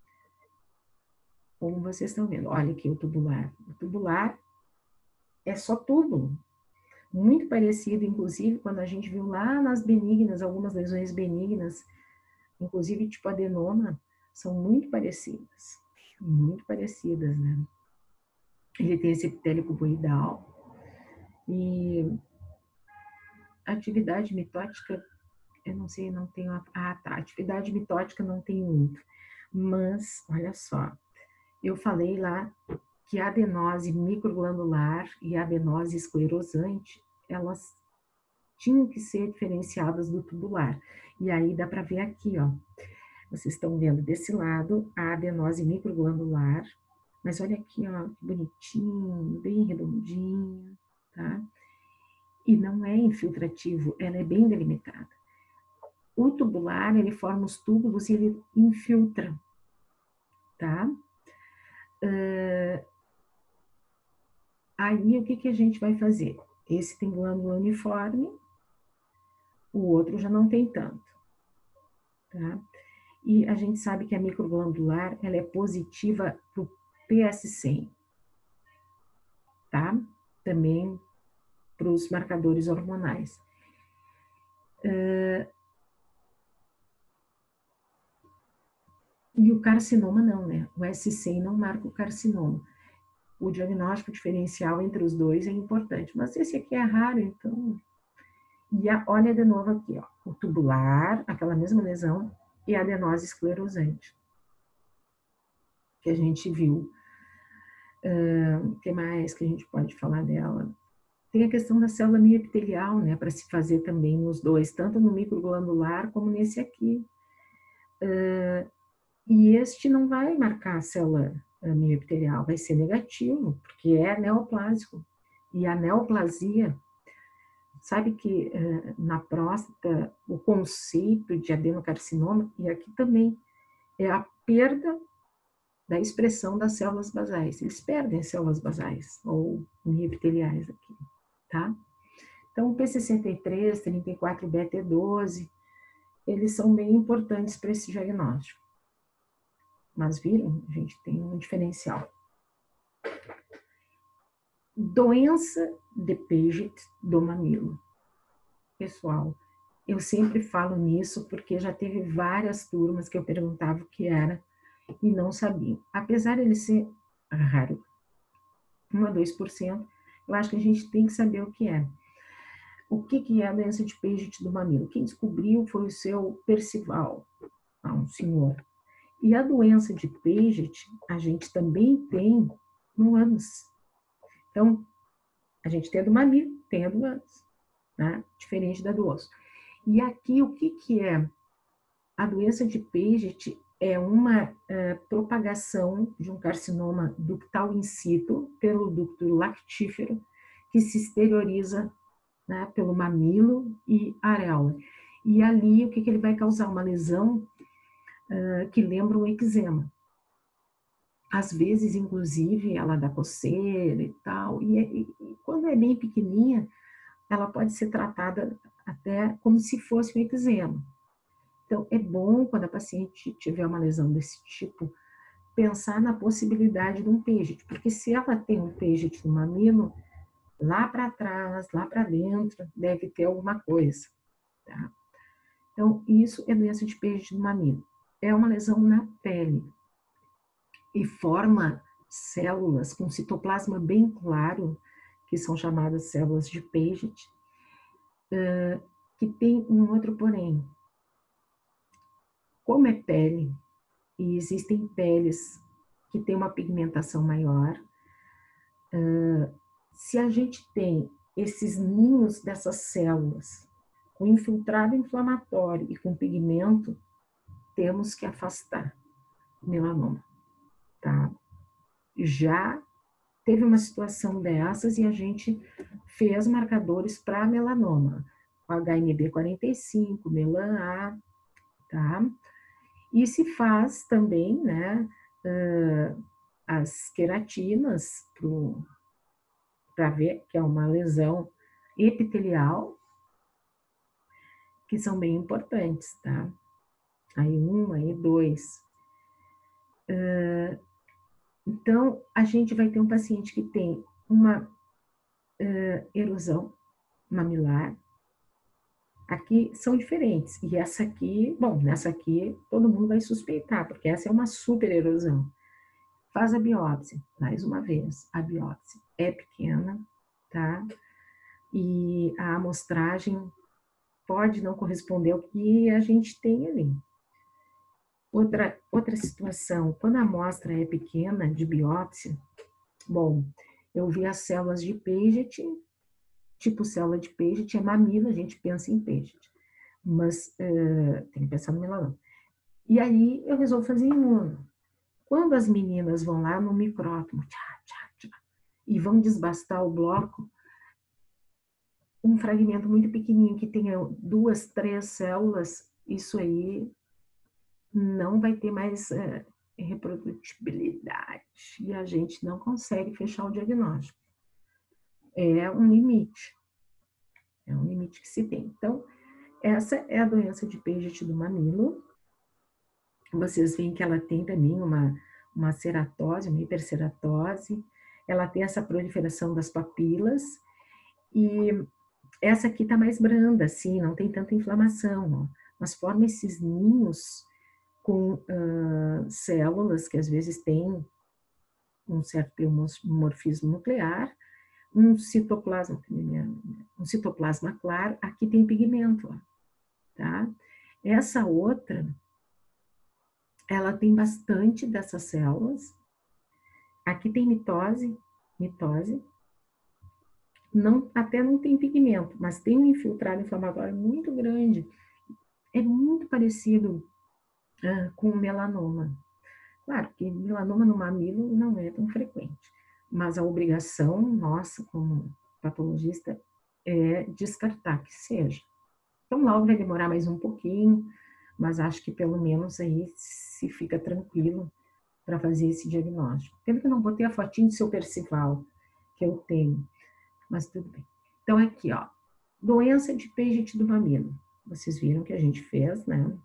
Como vocês estão vendo, olha aqui o tubular. O tubular é só túbulo, muito parecido, inclusive, quando a gente viu lá nas benignas, algumas lesões benignas, inclusive tipo adenoma, são muito parecidas, né? Ele tem esse epitélio cuboidal e a atividade mitótica, eu não sei, não tenho, tá, atividade mitótica não tem muito, mas, olha só, eu falei lá que a adenose microglandular e a adenose esclerosante, elas tinham que ser diferenciadas do tubular. E aí dá para ver aqui, ó. Vocês estão vendo desse lado a adenose microglandular, mas olha aqui, ó, que bonitinho, bem redondinho, tá? e não é infiltrativo, ela é bem delimitada. O tubular, ele forma os túbulos e ele infiltra, tá? Aí, o que que a gente vai fazer? Esse tem glândula uniforme, o outro já não tem tanto, tá? E a gente sabe que a microglandular, ela é positiva para o PS100, tá? Também para os marcadores hormonais. E o carcinoma não, né? O S100 não marca o carcinoma. O diagnóstico diferencial entre os dois é importante, mas esse aqui é raro, então... E olha de novo aqui, ó, o tubular, aquela mesma lesão, e a adenose esclerosante, que a gente viu. O que mais que a gente pode falar dela? Tem a questão da célula miopitelial, né, para se fazer também nos dois, tanto no microglandular como nesse aqui. E este não vai marcar a célula miopitelial, vai ser negativo, porque é neoplásico. E a neoplasia, sabe que na próstata, o conceito de adenocarcinoma, e aqui também, é a perda da expressão das células basais. Eles perdem as células basais, ou miopiteliais aqui, tá? Então, o P63, 34-beta-12, eles são bem importantes para esse diagnóstico. Mas viram? A gente tem um diferencial. Doença de Paget do mamilo. Pessoal, eu sempre falo nisso porque já teve várias turmas que eu perguntava o que era e não sabiam. Apesar de ele ser raro, 1 a 2%, eu acho que a gente tem que saber o que é. O que é a doença de Paget do mamilo? Quem descobriu foi o seu Percival, um senhor. E a doença de Paget, a gente também tem no ânus. Então, a gente tem a do mamilo, tem a do ânus, né? Diferente da do osso. E aqui, o que é? A doença de Paget é uma propagação de um carcinoma ductal in situ pelo ducto lactífero, que se exterioriza, né, pelo mamilo e areola. E ali, o que ele vai causar? Uma lesão que lembra um eczema. Às vezes, inclusive, ela dá coceira e tal, e quando é bem pequenininha, ela pode ser tratada até como se fosse um eczema. Então, é bom, quando a paciente tiver uma lesão desse tipo, pensar na possibilidade de um Paget, porque se ela tem um Paget no mamilo, lá para trás, lá para dentro, deve ter alguma coisa, tá? Então, isso é doença de Paget no mamilo. É uma lesão na pele e forma células com citoplasma bem claro, que são chamadas células de Paget, que tem um outro porém. Como é pele, e existem peles que têm uma pigmentação maior, se a gente tem esses ninhos dessas células com infiltrado inflamatório e com pigmento, temos que afastar melanoma, tá? Já teve uma situação dessas e a gente fez marcadores para melanoma, com HNB45, Melan-A, tá? E se faz também, né, as queratinas para ver que é uma lesão epitelial, que são bem importantes, tá? Aí 1, aí 2. Então, a gente vai ter um paciente que tem uma erosão mamilar. Aqui são diferentes. E essa aqui, bom, nessa aqui todo mundo vai suspeitar, porque essa é uma super erosão. Faz a biópsia, mais uma vez. A biópsia é pequena, tá? E a amostragem pode não corresponder ao que a gente tem ali. Outra situação, quando a amostra é pequena, de biópsia, bom, eu vi as células de Paget, tipo célula de Paget, é mamilo, a gente pensa em Paget, mas tem que pensar no melanoma. E aí eu resolvo fazer imuno. Quando as meninas vão lá no micrótomo, e vão desbastar o bloco, um fragmento muito pequenininho que tenha 2, 3 células, isso aí não vai ter mais reprodutibilidade e a gente não consegue fechar o diagnóstico. É um limite que se tem. Então, essa é a doença de Paget do mamilo. Vocês veem que ela tem também uma ceratose, uma hiperceratose, ela tem essa proliferação das papilas, e essa aqui tá mais branda, assim, não tem tanta inflamação, ó. Mas forma esses ninhos com células que às vezes têm um certo morfismo nuclear, um citoplasma claro, aqui tem pigmento, ó, tá? Essa outra, ela tem bastante dessas células, aqui tem mitose, até não tem pigmento, mas tem um infiltrado inflamatório muito grande, é muito parecido com o melanoma. Claro que melanoma no mamilo não é tão frequente, mas a obrigação nossa como patologista é descartar que seja. Então logo vai demorar mais um pouquinho, mas acho que pelo menos aí se fica tranquilo para fazer esse diagnóstico. Pena que eu não botei a fotinho do seu Percival, que eu tenho, mas tudo bem. Então aqui, ó, doença de Paget do mamilo. Vocês viram que a gente fez, né?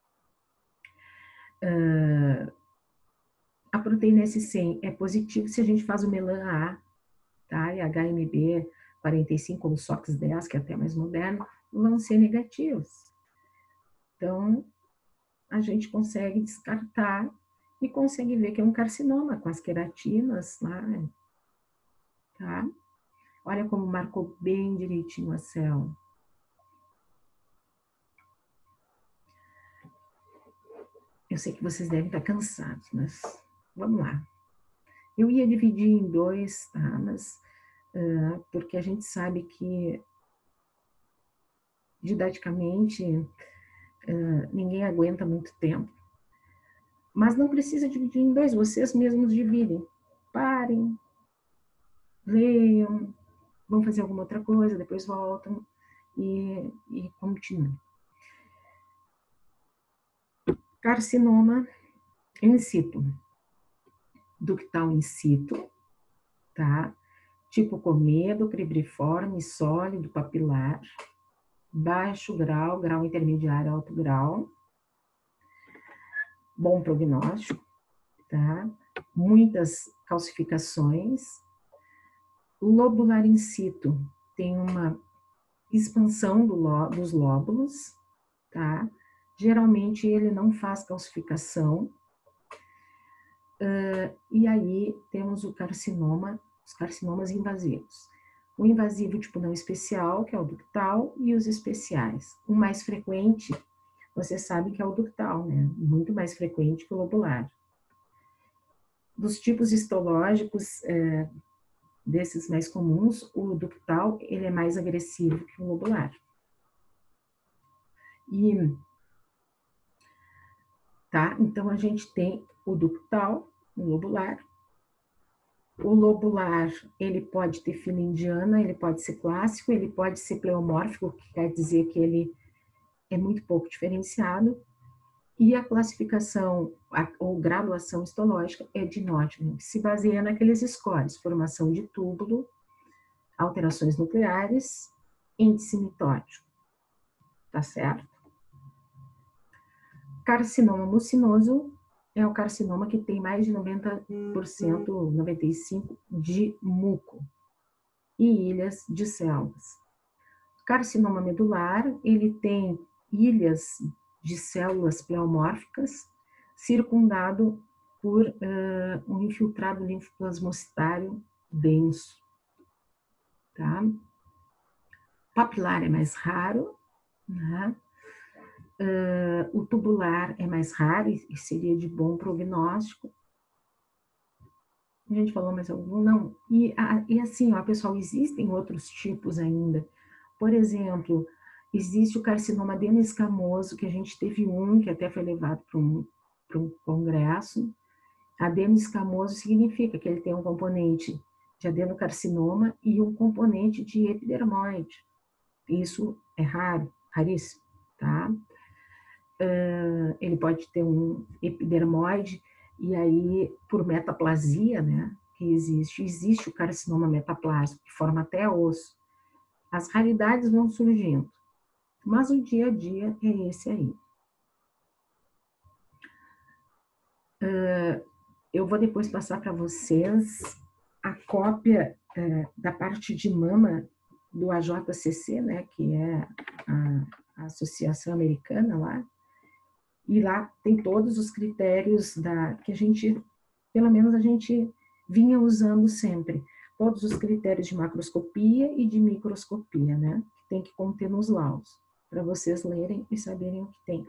A proteína S100 é positiva se a gente faz o Melan-A, tá? E HMB 45 ou SOX10, que é até mais moderno, vão ser negativos. Então, a gente consegue descartar e consegue ver que é um carcinoma com as queratinas lá, tá? Olha como marcou bem direitinho a célula. Eu sei que vocês devem estar cansados, mas vamos lá. Eu ia dividir em 2, tá? Mas porque a gente sabe que didaticamente ninguém aguenta muito tempo. Mas não precisa dividir em 2, vocês mesmos dividem. Parem, leiam, vão fazer alguma outra coisa, depois voltam e continuem. Carcinoma in situ, ductal in situ, tá? Tipo comedo, cribriforme, sólido, papilar, baixo grau, grau intermediário, alto grau, bom prognóstico, tá? Muitas calcificações, lobular in situ, tem uma expansão dos lóbulos, tá? Geralmente ele não faz calcificação, e aí temos o carcinoma, os carcinomas invasivos. O invasivo tipo não especial, que é o ductal, e os especiais. O mais frequente, vocês sabem que é o ductal, né? Muito mais frequente que o lobular. Dos tipos histológicos, desses mais comuns, o ductal ele é mais agressivo que o lobular. Tá? Então, a gente tem o ductal, o lobular. O lobular, ele pode ter fila indiana, ele pode ser clássico, ele pode ser pleomórfico, que quer dizer que ele é muito pouco diferenciado. E a classificação ou graduação histológica é de Nottingham, que se baseia naqueles scores: formação de túbulo, alterações nucleares, índice mitótico. Tá certo? Carcinoma mucinoso é o carcinoma que tem mais de 90%, 95% de muco e ilhas de células. Carcinoma medular, ele tem ilhas de células pleomórficas circundado por um infiltrado linfoplasmocitário denso, tá? Papilar é mais raro, né? O tubular é mais raro e seria de bom prognóstico. A gente falou mais algum? Não. E assim, ó, pessoal, existem outros tipos ainda. Por exemplo, existe o carcinoma adenoescamoso, que a gente teve que até foi levado para um congresso. Adenoescamoso significa que ele tem um componente de adenocarcinoma e um componente de epidermoide. Isso é raro, raríssimo, tá? Ele pode ter um epidermoide, e aí, por metaplasia, né, que existe o carcinoma metaplásico, que forma até osso. As raridades vão surgindo, mas o dia a dia é esse aí. Eu vou depois passar para vocês a cópia da parte de mama do AJCC, né, que é a Associação Americana lá, e lá tem todos os critérios que a gente, pelo menos a gente vinha usando sempre, todos os critérios de macroscopia e de microscopia, né, que tem que conter nos laudos, para vocês lerem e saberem o que tem.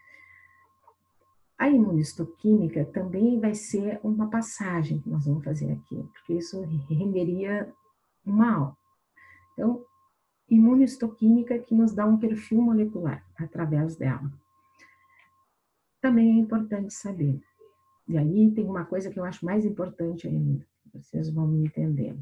A imunistoquímica também vai ser uma passagem que nós vamos fazer aqui, porque isso renderia uma aula. Então, imunistoquímica que nos dá um perfil molecular através dela. Também é importante saber. E aí tem uma coisa que eu acho mais importante ainda, vocês vão me entender.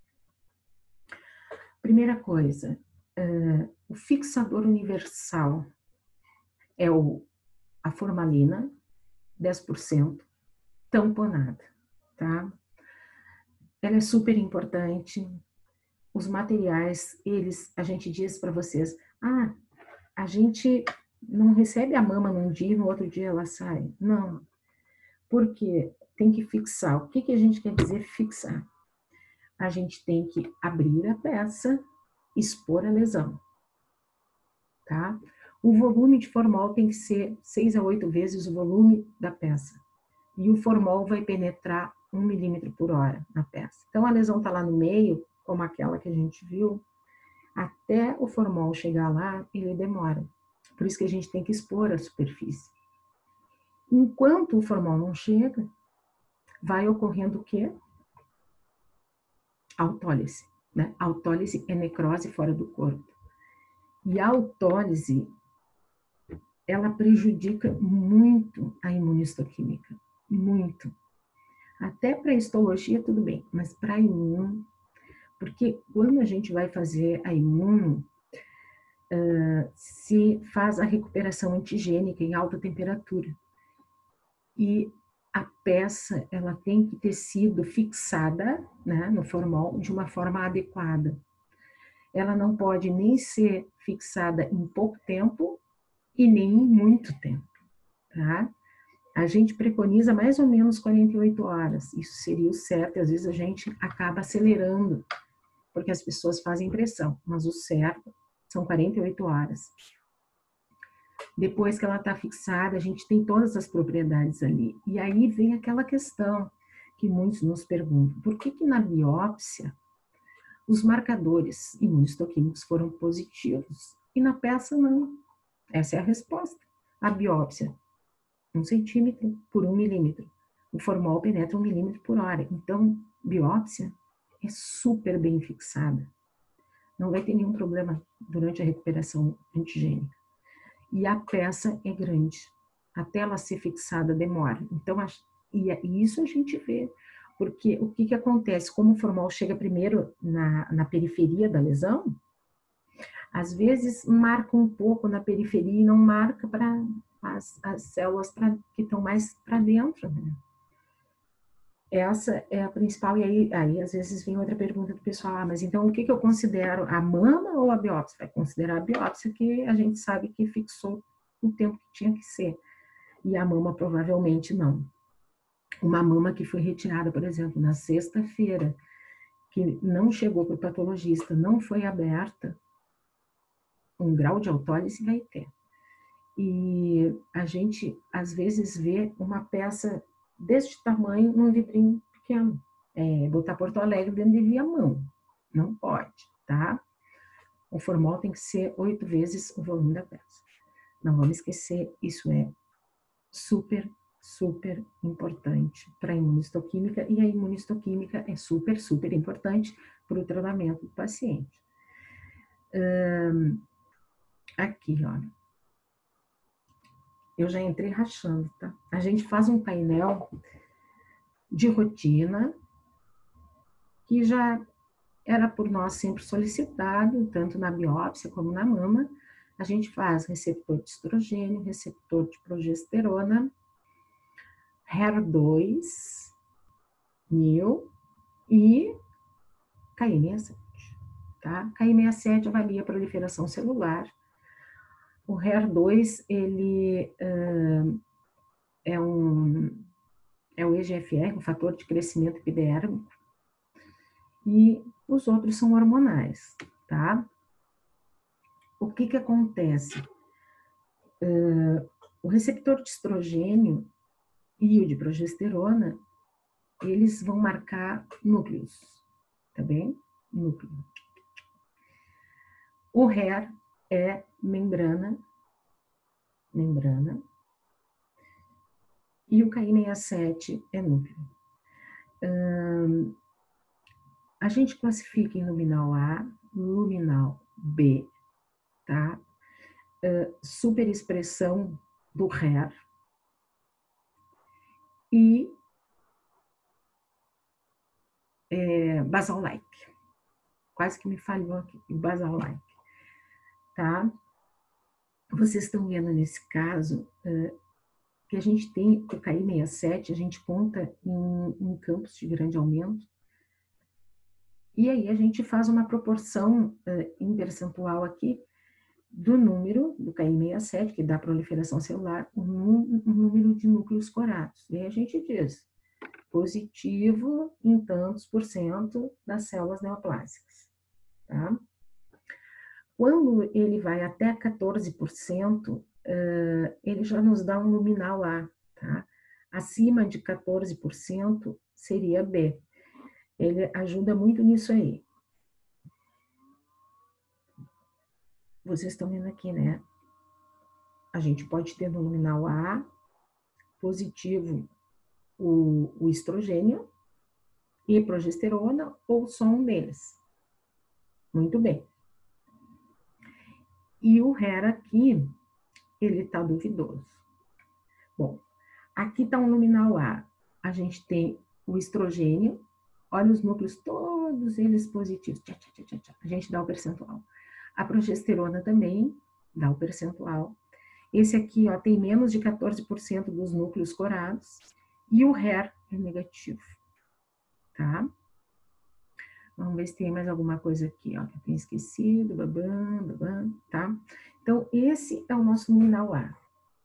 Primeira coisa, o fixador universal é a formalina, 10%, tamponada, tá? Ela é super importante. Os materiais, a gente diz para vocês, a gente não recebe a mama num dia e no outro dia ela sai. Não, porque tem que fixar. O que a gente quer dizer fixar? A gente tem que abrir a peça, expor a lesão, tá? O volume de formol tem que ser 6 a 8 vezes o volume da peça. E o formol vai penetrar 1 milímetro por hora na peça. Então, a lesão está lá no meio, como aquela que a gente viu, até o formol chegar lá, ele demora. Por isso que a gente tem que expor a superfície. Enquanto o formol não chega, vai ocorrendo o quê? Autólise, né? Autólise é necrose fora do corpo. E a autólise, ela prejudica muito a imunistoquímica, muito. Até para histologia, tudo bem, mas para imuno, porque quando a gente vai fazer a imuno, se faz a recuperação antigênica em alta temperatura. E a peça, ela tem que ter sido fixada, né, no formol de uma forma adequada. Ela não pode nem ser fixada em pouco tempo e nem em muito tempo, tá? A gente preconiza mais ou menos 48 horas. Isso seria o certo, e às vezes a gente acaba acelerando, porque as pessoas fazem pressão, mas o certo são 48 horas. Depois que ela está fixada, a gente tem todas as propriedades ali. E aí vem aquela questão que muitos nos perguntam: por que na biópsia os marcadores imunistoquímicos foram positivos e na peça não? Essa é a resposta. A biópsia, 1 centímetro por 1 milímetro. O formol penetra 1 milímetro por hora. Então, biópsia é super bem fixada. Não vai ter nenhum problema durante a recuperação antigênica. E a peça é grande. Até ela ser fixada demora. Então, e isso a gente vê. Porque o que acontece? Como o formol chega primeiro na periferia da lesão, às vezes marca um pouco na periferia e não marca para as células que estão mais para dentro, né? Essa é a principal. E aí às vezes vem outra pergunta do pessoal: mas então o que eu considero, a mama ou a biópsia? Vai considerar a biópsia, que a gente sabe que fixou o tempo que tinha que ser. E a mama provavelmente não. Uma mama que foi retirada, por exemplo, na sexta-feira, que não chegou para o patologista, não foi aberta, um grau de autólise vai ter. E a gente, às vezes, vê uma peça deste tamanho num vidrinho pequeno. Botar Porto Alegre dentro de Viamão. Não pode, tá? O formol tem que ser 8 vezes o volume da peça. Não vamos esquecer, isso é super, super importante para a imunistoquímica, e a imunistoquímica é super, super importante para o tratamento do paciente. Aqui, olha. Eu já entrei rachando, tá? A gente faz um painel de rotina que já era por nós sempre solicitado, tanto na biópsia como na mama, a gente faz receptor de estrogênio, receptor de progesterona, HER2, NIL e Ki67, tá? Ki67 avalia a proliferação celular. O HER2, ele é o EGFR, o fator de crescimento epidérmico, e os outros são hormonais, tá? O que acontece? O receptor de estrogênio e o de progesterona, eles vão marcar núcleos, tá bem? Núcleo. O HER é membrana, e o Ki67 é núcleo. A gente classifica em luminal A, luminal B, tá? Superexpressão do HER e basal-like. Quase que me falhou aqui, basal-like, tá? Vocês estão vendo nesse caso que a gente tem o Ki67, a gente conta em campos de grande aumento, e aí a gente faz uma proporção em percentual aqui do número do Ki67, que dá proliferação celular, o número de núcleos corados. E aí a gente diz positivo em tantos por cento das células neoplásicas, tá? Quando ele vai até 14%, ele já nos dá um luminal A, tá? Acima de 14% seria B. Ele ajuda muito nisso aí. Vocês estão vendo aqui, né? A gente pode ter no luminal A positivo o estrogênio e progesterona ou só um deles. Muito bem. E o HER aqui, ele está duvidoso. Bom, aqui está um luminal A. A gente tem o estrogênio, olha os núcleos, todos eles positivos. A gente dá o percentual. A progesterona também dá o percentual. Esse aqui, ó, tem menos de 14% dos núcleos corados. E o HER é negativo, tá? Vamos ver se tem mais alguma coisa aqui, ó, que eu tenho esquecido, babam, tá? Então, esse é o nosso luminal A.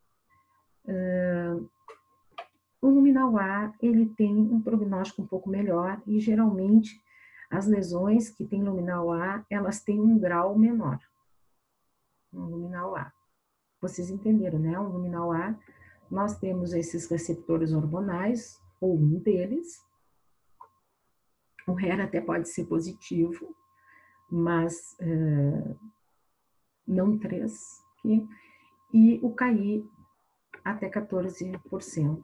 O luminal A, ele tem um prognóstico um pouco melhor e, geralmente, as lesões que têm luminal A, elas têm um grau menor. Um luminal A. Vocês entenderam, né? O luminal A, nós temos esses receptores hormonais, ou um deles. O HER até pode ser positivo, mas não 3, e o KI até 14%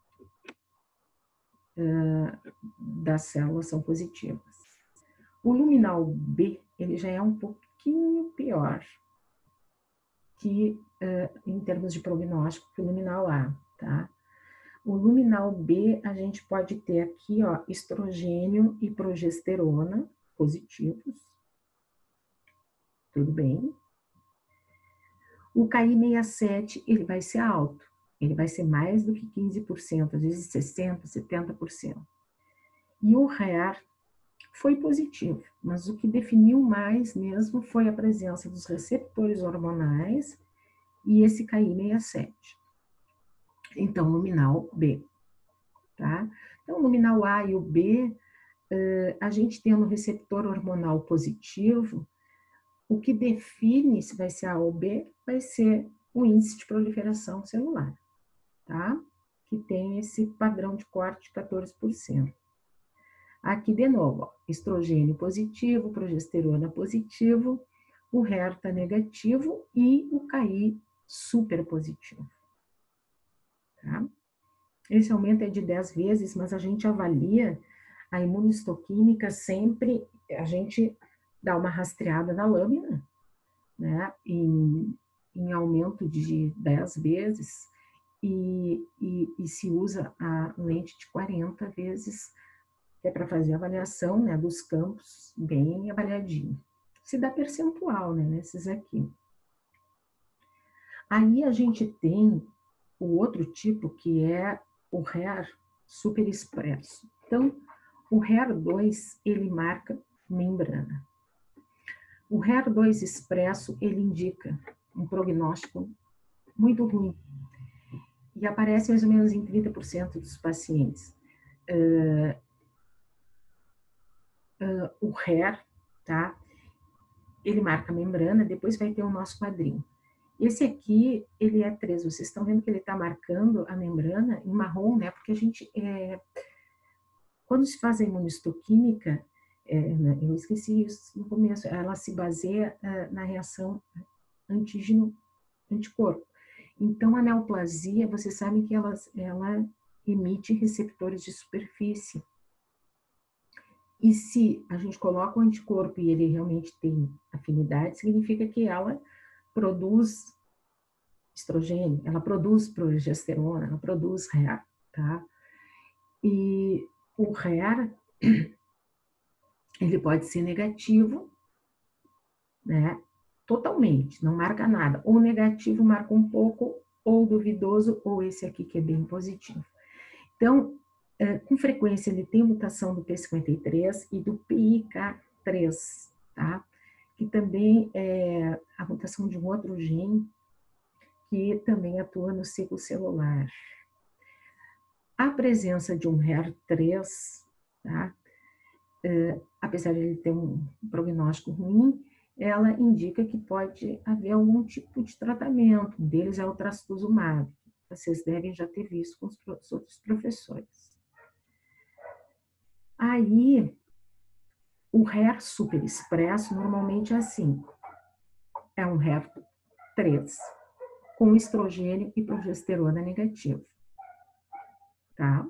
das células são positivas. O luminal B, ele já é um pouquinho pior que em termos de prognóstico que o luminal A, tá? O luminal B, a gente pode ter aqui, ó, estrogênio e progesterona positivos. Tudo bem? O Ki67, ele vai ser alto. Ele vai ser mais do que 15%, às vezes 60%, 70%. E o HER foi positivo, mas o que definiu mais mesmo foi a presença dos receptores hormonais e esse Ki67. Então, luminal B, tá? Então, o luminal A e o B, a gente tendo receptor hormonal positivo, o que define se vai ser A ou B vai ser o índice de proliferação celular, tá? Que tem esse padrão de corte de 14%. Aqui, de novo, ó, estrogênio positivo, progesterona positivo, o HER tá negativo e o KI super positivo, tá? Esse aumento é de 10 vezes, mas a gente avalia a imunistoquímica sempre, a gente dá uma rastreada na lâmina, né, em aumento de 10 vezes, e se usa a lente de 40 vezes que é para fazer a avaliação, né, dos campos bem avaliadinho. Se dá percentual, né, nesses aqui. Aí a gente tem o outro tipo, que é o HER super expresso. Então, o HER2, ele marca membrana. O HER2 expresso, ele indica um prognóstico muito ruim. E aparece mais ou menos em 30% dos pacientes. O HER, tá? Ele marca a membrana, depois vai ter o nosso quadrinho. Esse aqui, ele é 3. Vocês estão vendo que ele está marcando a membrana em marrom, né? Porque a gente, quando se faz a imunistoquímica, eu esqueci isso no começo, ela se baseia na reação antígeno-anticorpo. Então, a neoplasia, vocês sabem que ela emite receptores de superfície. E se a gente coloca o anticorpo e ele realmente tem afinidade, significa que ela produz estrogênio, ela produz progesterona, ela produz HER, tá? E o HER, ele pode ser negativo, né? Totalmente, não marca nada. Ou negativo marca um pouco, ou duvidoso, ou esse aqui que é bem positivo. Então, com frequência, ele tem mutação do P53 e do PIK3, tá? Que também é a mutação de um outro gene que também atua no ciclo celular. A presença de um HER3, tá? Apesar de ele ter um prognóstico ruim, ela indica que pode haver algum tipo de tratamento. Um deles é o trastuzumab. Vocês devem já ter visto com os outros professores. Aí, o HER superexpresso normalmente é assim. É um HER3 com estrogênio e progesterona negativo. Tá?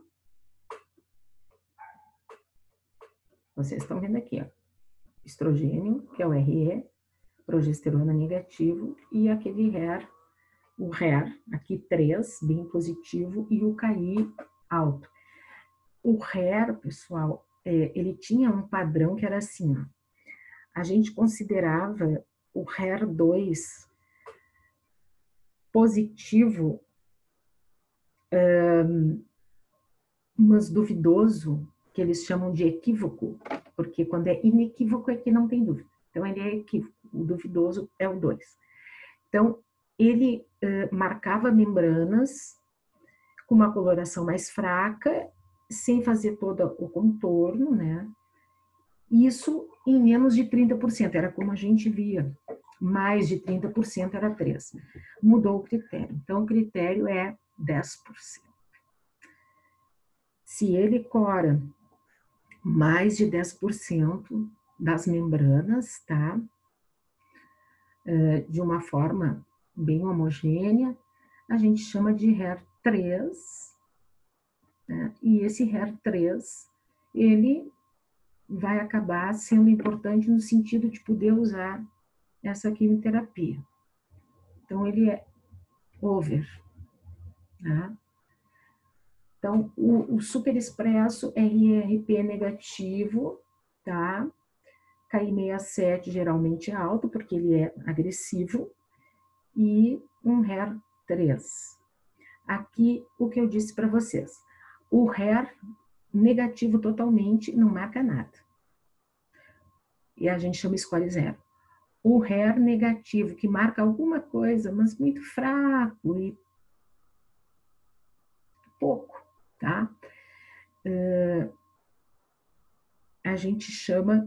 Vocês estão vendo aqui, ó. Estrogênio, que é o RE, progesterona negativo, e aquele o HER, aqui 3, bem positivo, e o KI alto. O HER, pessoal, ele tinha um padrão que era assim, ó. A gente considerava o HER2 positivo, mas duvidoso, que eles chamam de equívoco, porque quando é inequívoco é que não tem dúvida. Então, ele é equívoco, o duvidoso é o 2. Então, ele marcava membranas com uma coloração mais fraca, sem fazer todo o contorno, né? Isso em menos de 30%, era como a gente via. Mais de 30% era 3. Mudou o critério. Então, o critério é 10%. Se ele cora mais de 10% das membranas, tá? De uma forma bem homogênea, a gente chama de HER3, né? E esse HER3, ele vai acabar sendo importante no sentido de poder usar essa quimioterapia. Então, ele é over, tá? Então, o superexpresso é IRP negativo, tá? KI67 geralmente é alto, porque ele é agressivo, e um HER3. Aqui, o que eu disse para vocês. O HER negativo totalmente não marca nada. E a gente chama score 0. O HER negativo, que marca alguma coisa, mas muito fraco e pouco, tá? A gente chama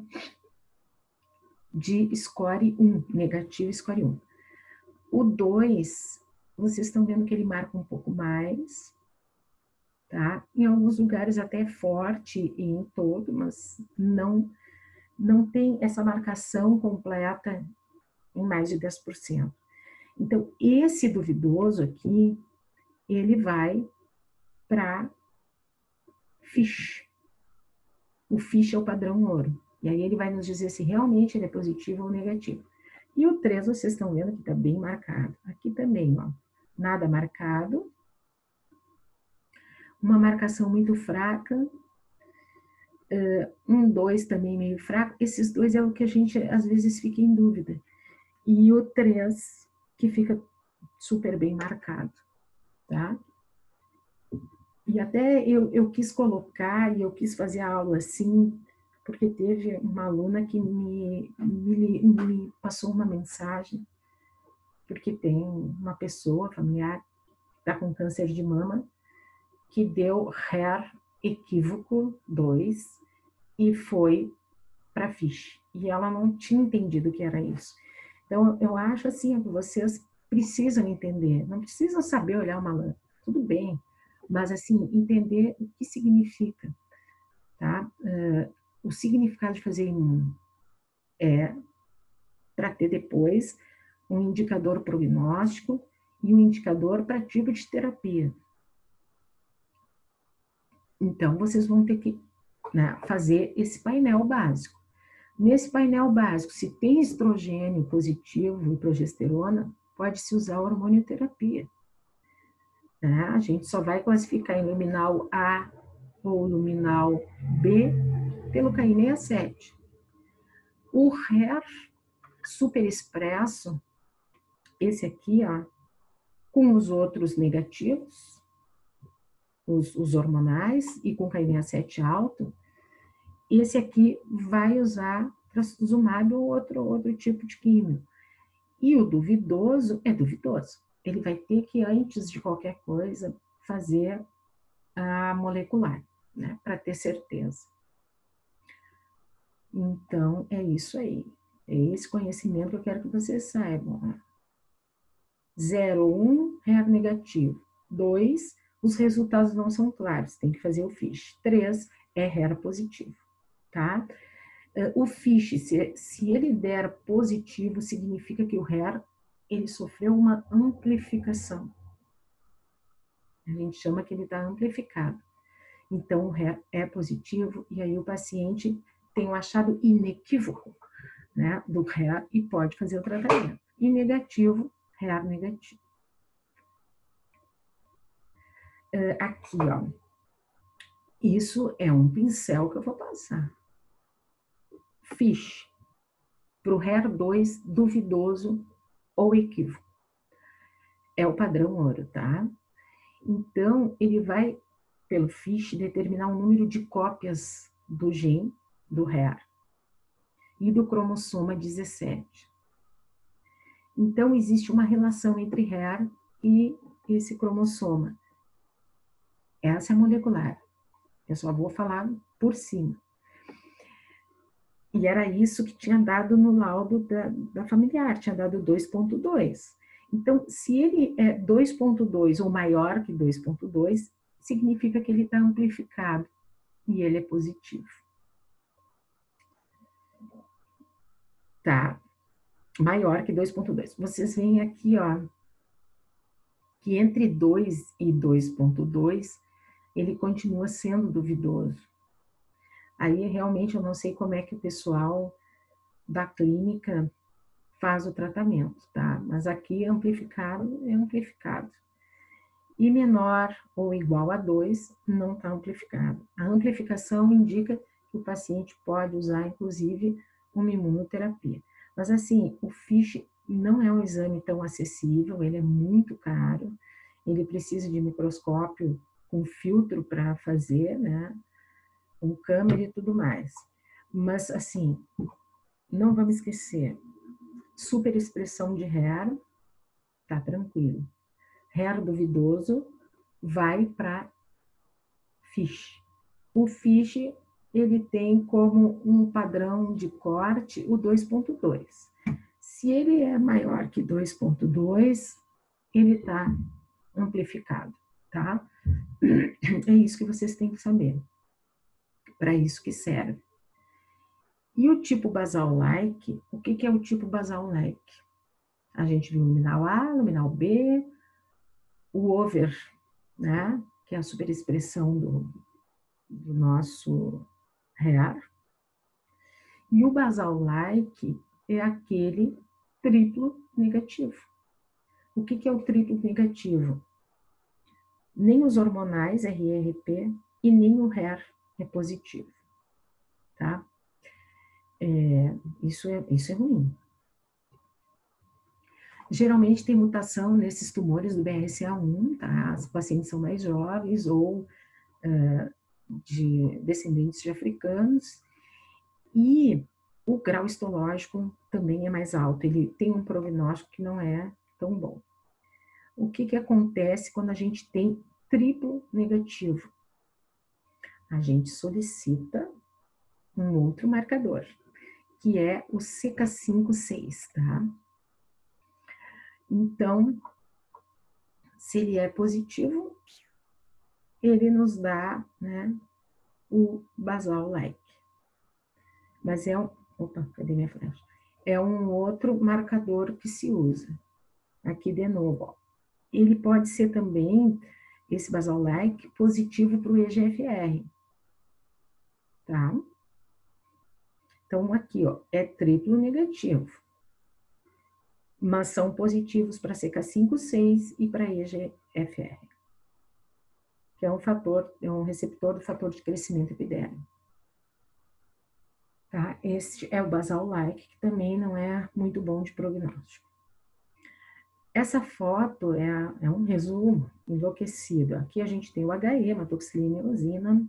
de score 1, negativo score 1. O 2, vocês estão vendo que ele marca um pouco mais, tá? Em alguns lugares até é forte e em todo, mas não tem essa marcação completa em mais de 10%. Então, esse duvidoso aqui, ele vai para FISH. O FISH é o padrão ouro. E aí ele vai nos dizer se realmente ele é positivo ou negativo. E o 3, vocês estão vendo que está bem marcado. Aqui também, ó. Nada marcado. Uma marcação muito fraca. Um 2 também meio fraco. Esses dois é o que a gente às vezes fica em dúvida. E o 3 que fica super bem marcado, tá? E até eu quis colocar e eu quis fazer a aula assim, porque teve uma aluna que me passou uma mensagem, porque tem uma pessoa familiar que está com câncer de mama, que deu HER equívoco 2 e foi para FISH. E ela não tinha entendido o que era isso. Então, eu acho assim, que vocês precisam entender, não precisam saber olhar uma lã, tudo bem, mas assim, entender o que significa, tá? O significado de fazer imuno é para ter depois um indicador prognóstico e um indicador para tipo de terapia. Então, vocês vão ter que, né, fazer esse painel básico. Nesse painel básico, se tem estrogênio positivo e progesterona, pode-se usar hormonioterapia. Né? A gente só vai classificar em luminal A ou luminal B pelo KI67. O HER superexpresso, esse aqui, ó, com os outros negativos, os hormonais, e com KI67 alto, esse aqui vai usar trastuzumab ou outro tipo de químio. E o duvidoso é duvidoso. Ele vai ter que, antes de qualquer coisa, fazer a molecular, né, para ter certeza. Então, é isso aí. É esse conhecimento que eu quero que vocês saibam. 0, 1, HER negativo. 2, os resultados não são claros, tem que fazer o FISH. 3, é HER positivo, tá? O FISH, se ele der positivo, significa que o HER, ele sofreu uma amplificação. A gente chama que ele está amplificado. Então, o HER é positivo, e aí o paciente tem um achado inequívoco, né, do HER e pode fazer o tratamento. E negativo, HER negativo. Aqui, ó, isso é um pincel que eu vou passar. FISH, para o HER2 duvidoso ou equívoco. É o padrão ouro, tá? Então, ele vai, pelo FISH, determinar o número de cópias do gene do HER e do cromossoma 17. Então, existe uma relação entre HER e esse cromossoma. Essa é molecular. Eu só vou falar por cima. E era isso que tinha dado no laudo da familiar, tinha dado 2,2. Então, se ele é 2,2 ou maior que 2,2, significa que ele está amplificado e ele é positivo. Tá? Maior que 2,2. Vocês veem aqui, ó, que entre 2 e 2,2, ele continua sendo duvidoso. Aí, realmente, eu não sei como é que o pessoal da clínica faz o tratamento, tá? Mas aqui, amplificado é amplificado. E menor ou igual a 2 não está amplificado. A amplificação indica que o paciente pode usar, inclusive, uma imunoterapia. Mas, assim, o FISH não é um exame tão acessível, ele é muito caro, ele precisa de microscópio com filtro para fazer, né? Com câmera e tudo mais. Mas, assim, não vamos esquecer, superexpressão de HER, tá tranquilo. HER duvidoso vai para FISH. O FISH, ele tem como um padrão de corte o 2,2. Se ele é maior que 2,2, ele está amplificado, tá? É isso que vocês têm que saber. Para isso que serve. E o tipo basal-like, o que é o tipo basal-like? A gente viu luminal A, luminal B, o over, né? Que é a superexpressão do nosso HER. E o basal-like é aquele triplo negativo. O que é o triplo negativo? Nem os hormonais, RRP, e nem o HER é positivo. tá? Isso é ruim. Geralmente tem mutação nesses tumores do BRCA1, tá? Os pacientes são mais jovens ou de descendentes de africanos, e o grau histológico também é mais alto, ele tem um prognóstico que não é tão bom. O que acontece quando a gente tem triplo negativo? A gente solicita um outro marcador, que é o CK5-6, tá? Então, se ele é positivo, ele nos dá, né, o basal-like. Mas é um... Opa, cadê minha flecha? É um outro marcador que se usa. Aqui de novo, ó. Ele pode ser também, esse basal-like, positivo para o EGFR. Tá? Então, aqui, ó, é triplo negativo. Mas são positivos para CK5-6 e para EGFR. Que é um fator, é um receptor do fator de crescimento epidérmico. Tá? Este é o basal-like, que também não é muito bom de prognóstico. Essa foto é um resumo enlouquecido. Aqui a gente tem o HE, hematoxilina e eosina.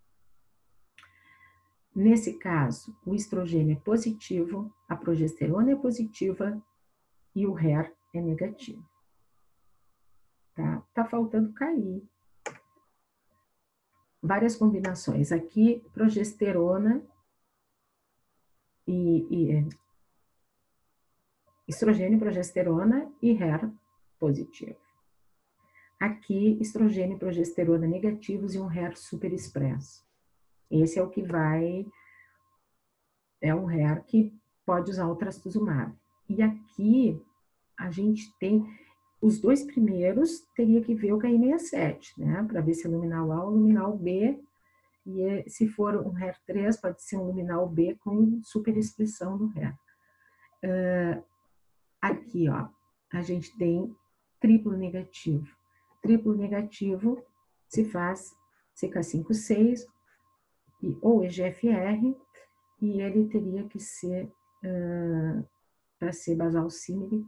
Nesse caso, o estrogênio é positivo, a progesterona é positiva e o HER é negativo. Tá faltando cair. Várias combinações. Aqui, progesterona estrogênio, progesterona e HER positivo. Aqui, estrogênio e progesterona negativos e um HER superexpresso. Esse é o que é um HER que pode usar o trastuzumab. E aqui, a gente tem, os dois primeiros, teria que ver o KI67, né? Para ver se é luminal A ou luminal B. E se for um HER3, pode ser um luminal B com superexpressão do HER. Aqui, ó, a gente tem triplo negativo. Triplo negativo se faz CK5-6 ou EGFR, e ele teria que ser, para ser basal símile,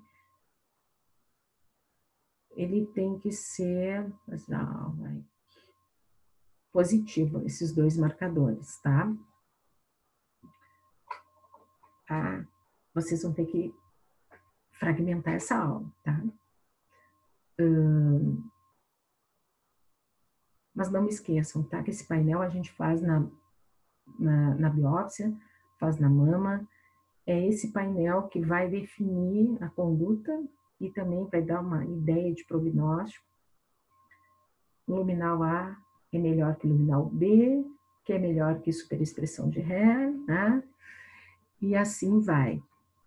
ele tem que ser positivo, esses dois marcadores, tá? Vocês vão ter que fragmentar essa aula, tá? Mas não me esqueçam, tá? Que esse painel a gente faz na biópsia, faz na mama. É esse painel que vai definir a conduta e também vai dar uma ideia de prognóstico. Luminal A é melhor que luminal B, que é melhor que superexpressão de HER, né? E assim vai.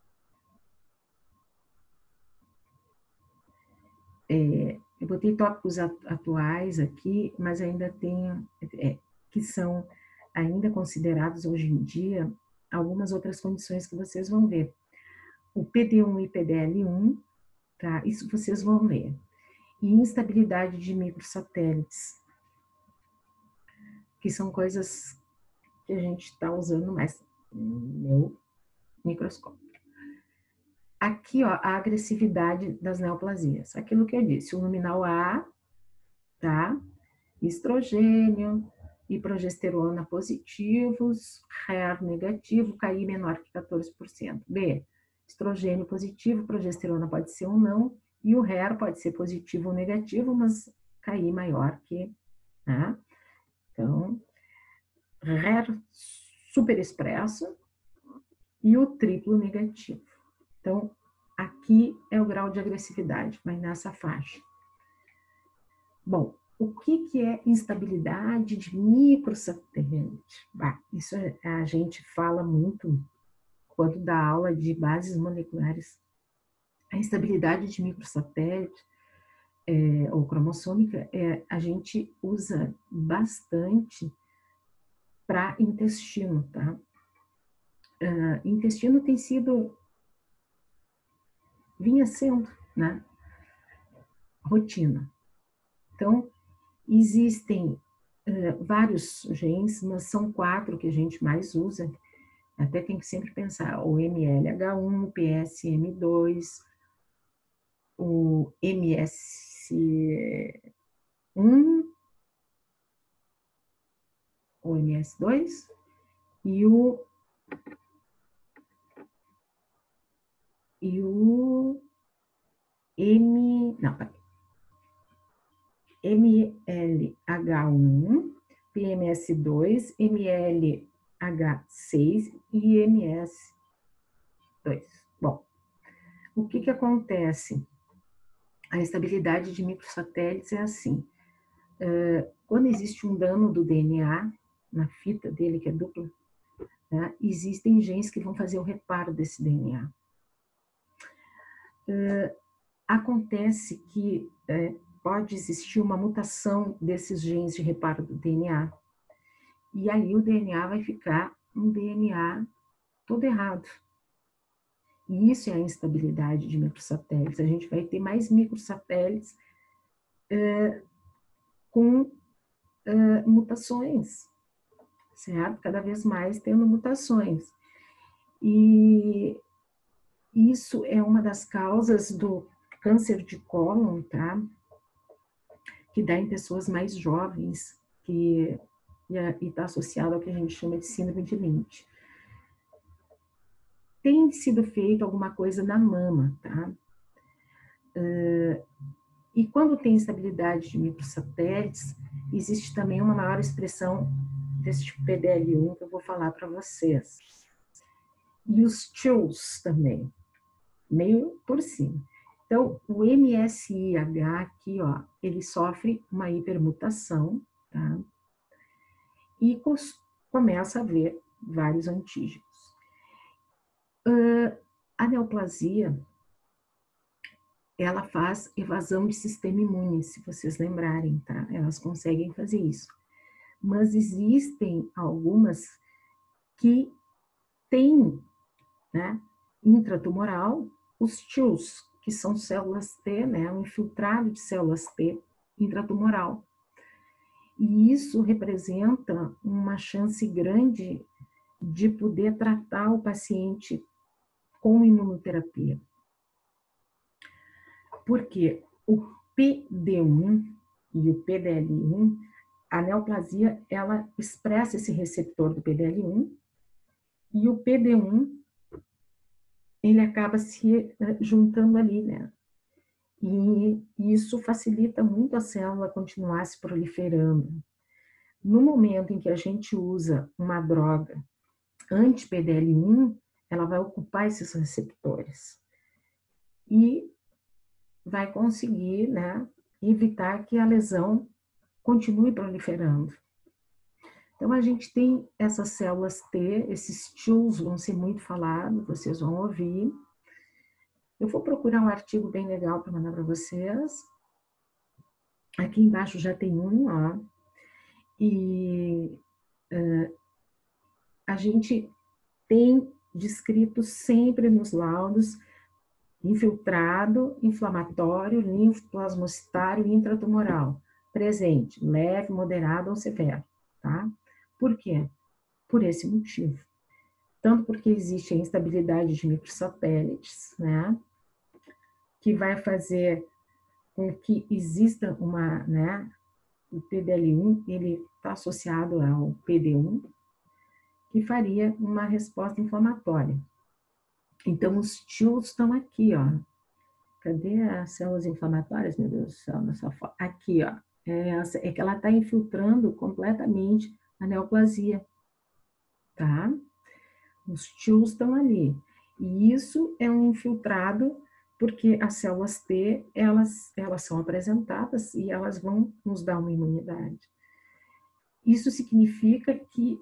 Eu botei tópicos atuais aqui, mas ainda tenho, que são ainda considerados hoje em dia algumas outras condições que vocês vão ver. O PD1 e PDL1, tá? Isso vocês vão ler. E instabilidade de microsatélites, que são coisas que a gente está usando mais no meu microscópio. Aqui, ó, a agressividade das neoplasias. Aquilo que eu disse, o luminal A, tá? Estrogênio e progesterona positivos, HER negativo, KI menor que 14%. B, estrogênio positivo, progesterona pode ser ou não, e o HER pode ser positivo ou negativo, mas KI maior que, né? Então, HER superexpresso e o triplo negativo. Então, aqui é o grau de agressividade, vai nessa faixa. Bom, o que é instabilidade de microsatélite? Isso a gente fala muito quando dá aula de bases moleculares. A instabilidade de microsatélite ou cromossômica, a gente usa bastante para intestino, tá? Intestino tem sido, vinha sendo, né? Rotina. Então, existem vários genes, mas são 4 que a gente mais usa. Até tem que sempre pensar o MLH1, o PSM2, o MS1, o MS2 e o MLH1, PMS2, MLH6 e MS2. Bom, o que acontece? A estabilidade de microsatélites é assim. Quando existe um dano do DNA, na fita dele, que é dupla, né, existem genes que vão fazer o reparo desse DNA. Acontece que pode existir uma mutação desses genes de reparo do DNA, e aí o DNA vai ficar um DNA todo errado. E isso é a instabilidade de microsatélites. A gente vai ter mais microsatélites com mutações, certo? Cada vez mais tendo mutações. E isso é uma das causas do câncer de cólon, tá? Que dá em pessoas mais jovens, e está associado ao que a gente chama de síndrome de Lynch. Tem sido feito alguma coisa na mama, tá? E quando tem instabilidade de microsatélites, existe também uma maior expressão desse PDL1 que eu vou falar para vocês. E os TILs também, meio por cima. Então, o MSIH aqui, ó, ele sofre uma hipermutação, tá? E começa a haver vários antígenos. A neoplasia, ela faz evasão de sistema imune, se vocês lembrarem, tá? Elas conseguem fazer isso. Mas existem algumas que têm, né, intratumoral, os TILs, que são células T, né, um infiltrado de células T intratumoral. E isso representa uma chance grande de poder tratar o paciente com imunoterapia. Porque o PD1 e o PDL1, a neoplasia, ela expressa esse receptor do PDL1 e o PD1, ele acaba se juntando ali, né? E isso facilita muito a célula continuar se proliferando. No momento em que a gente usa uma droga anti-PDL1, ela vai ocupar esses receptores e vai conseguir, né, evitar que a lesão continue proliferando. Então, a gente tem essas células T, esses TILs vão ser muito falados, vocês vão ouvir. Eu vou procurar um artigo bem legal para mandar para vocês. Aqui embaixo já tem um, ó. E a gente tem descrito sempre nos laudos infiltrado, inflamatório, linfoplasmocitário e intratumoral. Presente, leve, moderado ou severo, tá? Por quê? Por esse motivo. Tanto porque existe a instabilidade de microsatélites, né? Que vai fazer com que exista uma, né? O PDL1, ele está associado ao PD1, que faria uma resposta inflamatória. Então, os TILs estão aqui, ó. Cadê as células inflamatórias, meu Deus do céu, nessa foto? Aqui, ó. É que ela está infiltrando completamente a neoplasia, tá? Os TILs estão ali. E isso é um infiltrado porque as células T, elas são apresentadas e elas vão nos dar uma imunidade. Isso significa que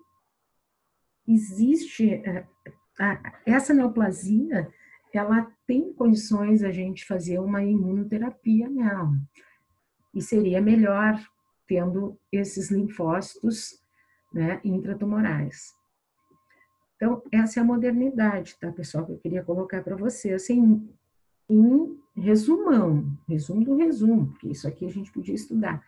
existe essa neoplasia, ela tem condições a gente fazer uma imunoterapia nela. E seria melhor tendo esses linfócitos, né, intratumorais. Então, essa é a modernidade, tá, pessoal, que eu queria colocar para vocês, assim, em resumo do resumo, porque isso aqui a gente podia estudar.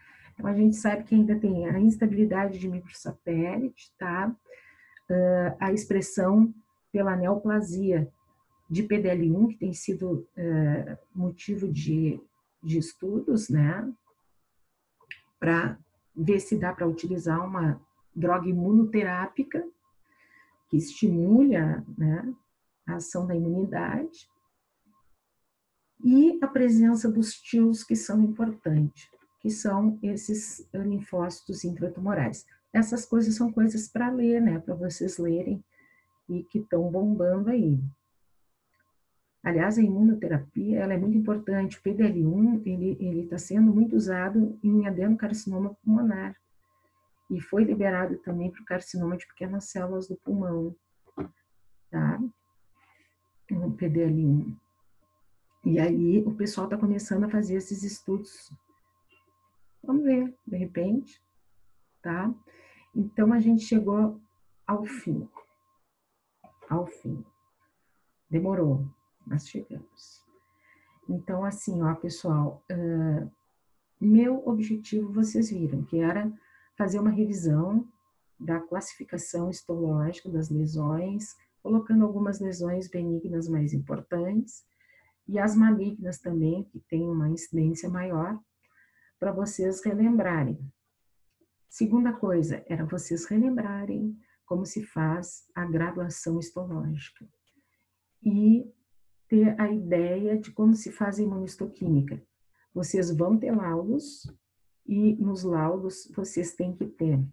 Então, a gente sabe que ainda tem a instabilidade de microsatélite, tá? A expressão pela neoplasia de PDL1, que tem sido motivo de estudos, né? Para ver se dá para utilizar uma droga imunoterápica que estimule, né, a ação da imunidade, e a presença dos TILs, que são importantes, que são esses linfócitos intratumorais. Essas coisas são coisas para ler, né, para vocês lerem, e que estão bombando aí. Aliás, a imunoterapia, ela é muito importante. O PDL1, ele está sendo muito usado em adenocarcinoma pulmonar, e foi liberado também para o carcinoma de pequenas células do pulmão, tá? O PDL1. E aí o pessoal está começando a fazer esses estudos. Vamos ver, de repente, tá? Então a gente chegou ao fim. Ao fim. Demorou, mas chegamos. Então, assim, ó, pessoal, meu objetivo vocês viram, que era fazer uma revisão da classificação histológica das lesões, colocando algumas lesões benignas mais importantes e as malignas também, que têm uma incidência maior, para vocês relembrarem. Segunda coisa, era vocês relembrarem como se faz a graduação histológica e ter a ideia de como se faz a imunistoquímica. Vocês vão ter laudos e nos laudos vocês têm que ter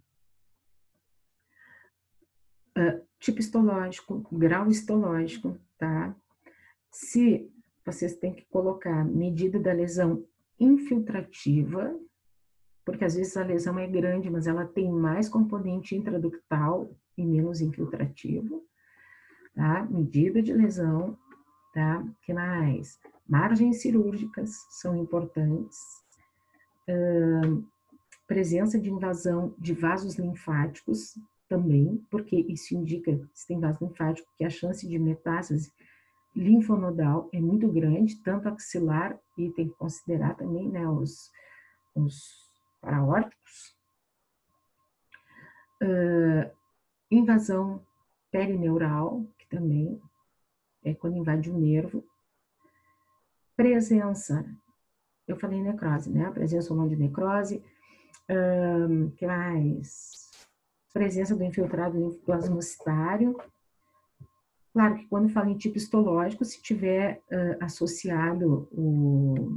tipo histológico, grau histológico, tá? Se vocês têm que colocar medida da lesão infiltrativa, porque às vezes a lesão é grande, mas ela tem mais componente intraductal e menos infiltrativo, tá? Medida de lesão, tá? Que mais? Margens cirúrgicas são importantes. Presença de invasão de vasos linfáticos também, porque isso indica, se tem vaso linfático, que a chance de metástase linfonodal é muito grande, tanto axilar, e tem que considerar também, né, os paraórticos. Invasão perineural, que também é quando invade o nervo. Presença, eu falei necrose, né? Presença ou não de necrose. Que mais? Presença do infiltrado linfoplasmocitário. Claro que quando fala em tipo histológico, se tiver associado o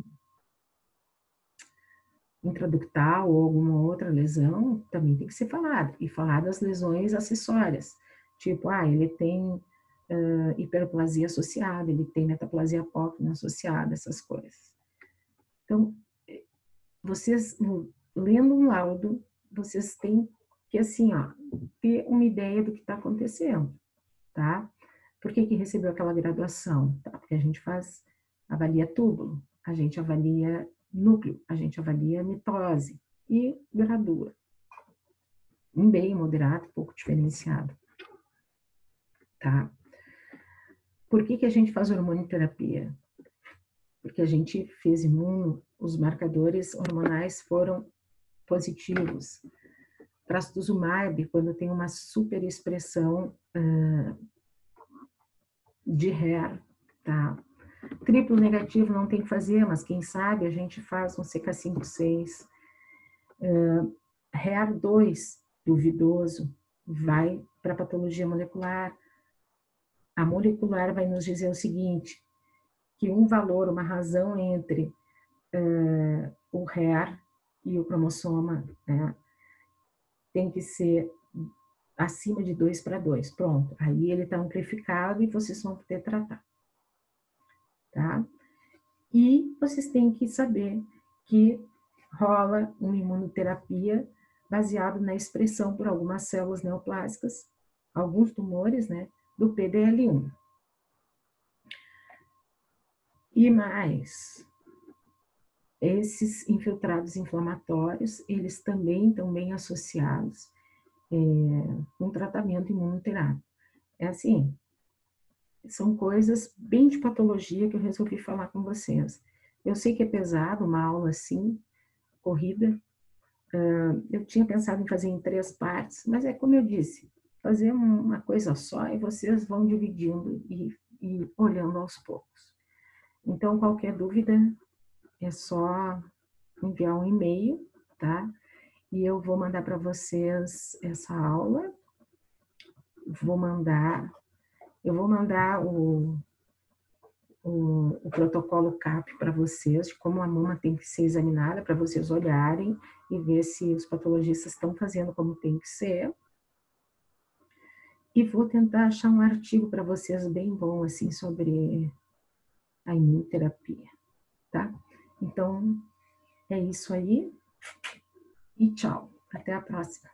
intraductal ou alguma outra lesão, também tem que ser falado. E falar das lesões acessórias. Tipo, ele tem hiperplasia associada, ele tem metaplasia apócrina associada, essas coisas. Então, vocês, lendo um laudo, vocês têm que, assim, ó, ter uma ideia do que está acontecendo, tá? Por que recebeu aquela graduação? Tá? Porque a gente avalia túbulo, a gente avalia núcleo, a gente avalia mitose e gradua. Um bem moderado, pouco diferenciado, tá? Por que a gente faz hormonioterapia? Porque a gente fez imuno, os marcadores hormonais foram positivos. Trastuzumab, quando tem uma superexpressão de HER, tá? Triplo negativo não tem que fazer, mas quem sabe a gente faz um CK5-6. HER2, duvidoso, vai para patologia molecular. A molecular vai nos dizer o seguinte, que um valor, uma razão entre o HER e o cromossoma, né, tem que ser acima de 2:2. Pronto, aí ele está amplificado e vocês vão poder tratar. Tá? E vocês têm que saber que rola uma imunoterapia baseado na expressão por algumas células neoplásicas, alguns tumores, né, do PDL1. E mais, esses infiltrados inflamatórios, eles também estão bem associados com tratamento imunoterápico. É assim, são coisas bem de patologia que eu resolvi falar com vocês. Eu sei que é pesado, uma aula assim, corrida, Eu tinha pensado em fazer em 3 partes, mas é como eu disse, fazer uma coisa só e vocês vão dividindo e olhando aos poucos. Então, qualquer dúvida, é só enviar um e-mail, tá? E eu vou mandar para vocês essa aula. Eu vou mandar o protocolo CAP para vocês, de como a mama tem que ser examinada, para vocês olharem e ver se os patologistas estão fazendo como tem que ser. E vou tentar achar um artigo para vocês bem bom, assim, sobre a imunoterapia, tá? Então, é isso aí. E tchau. Até a próxima.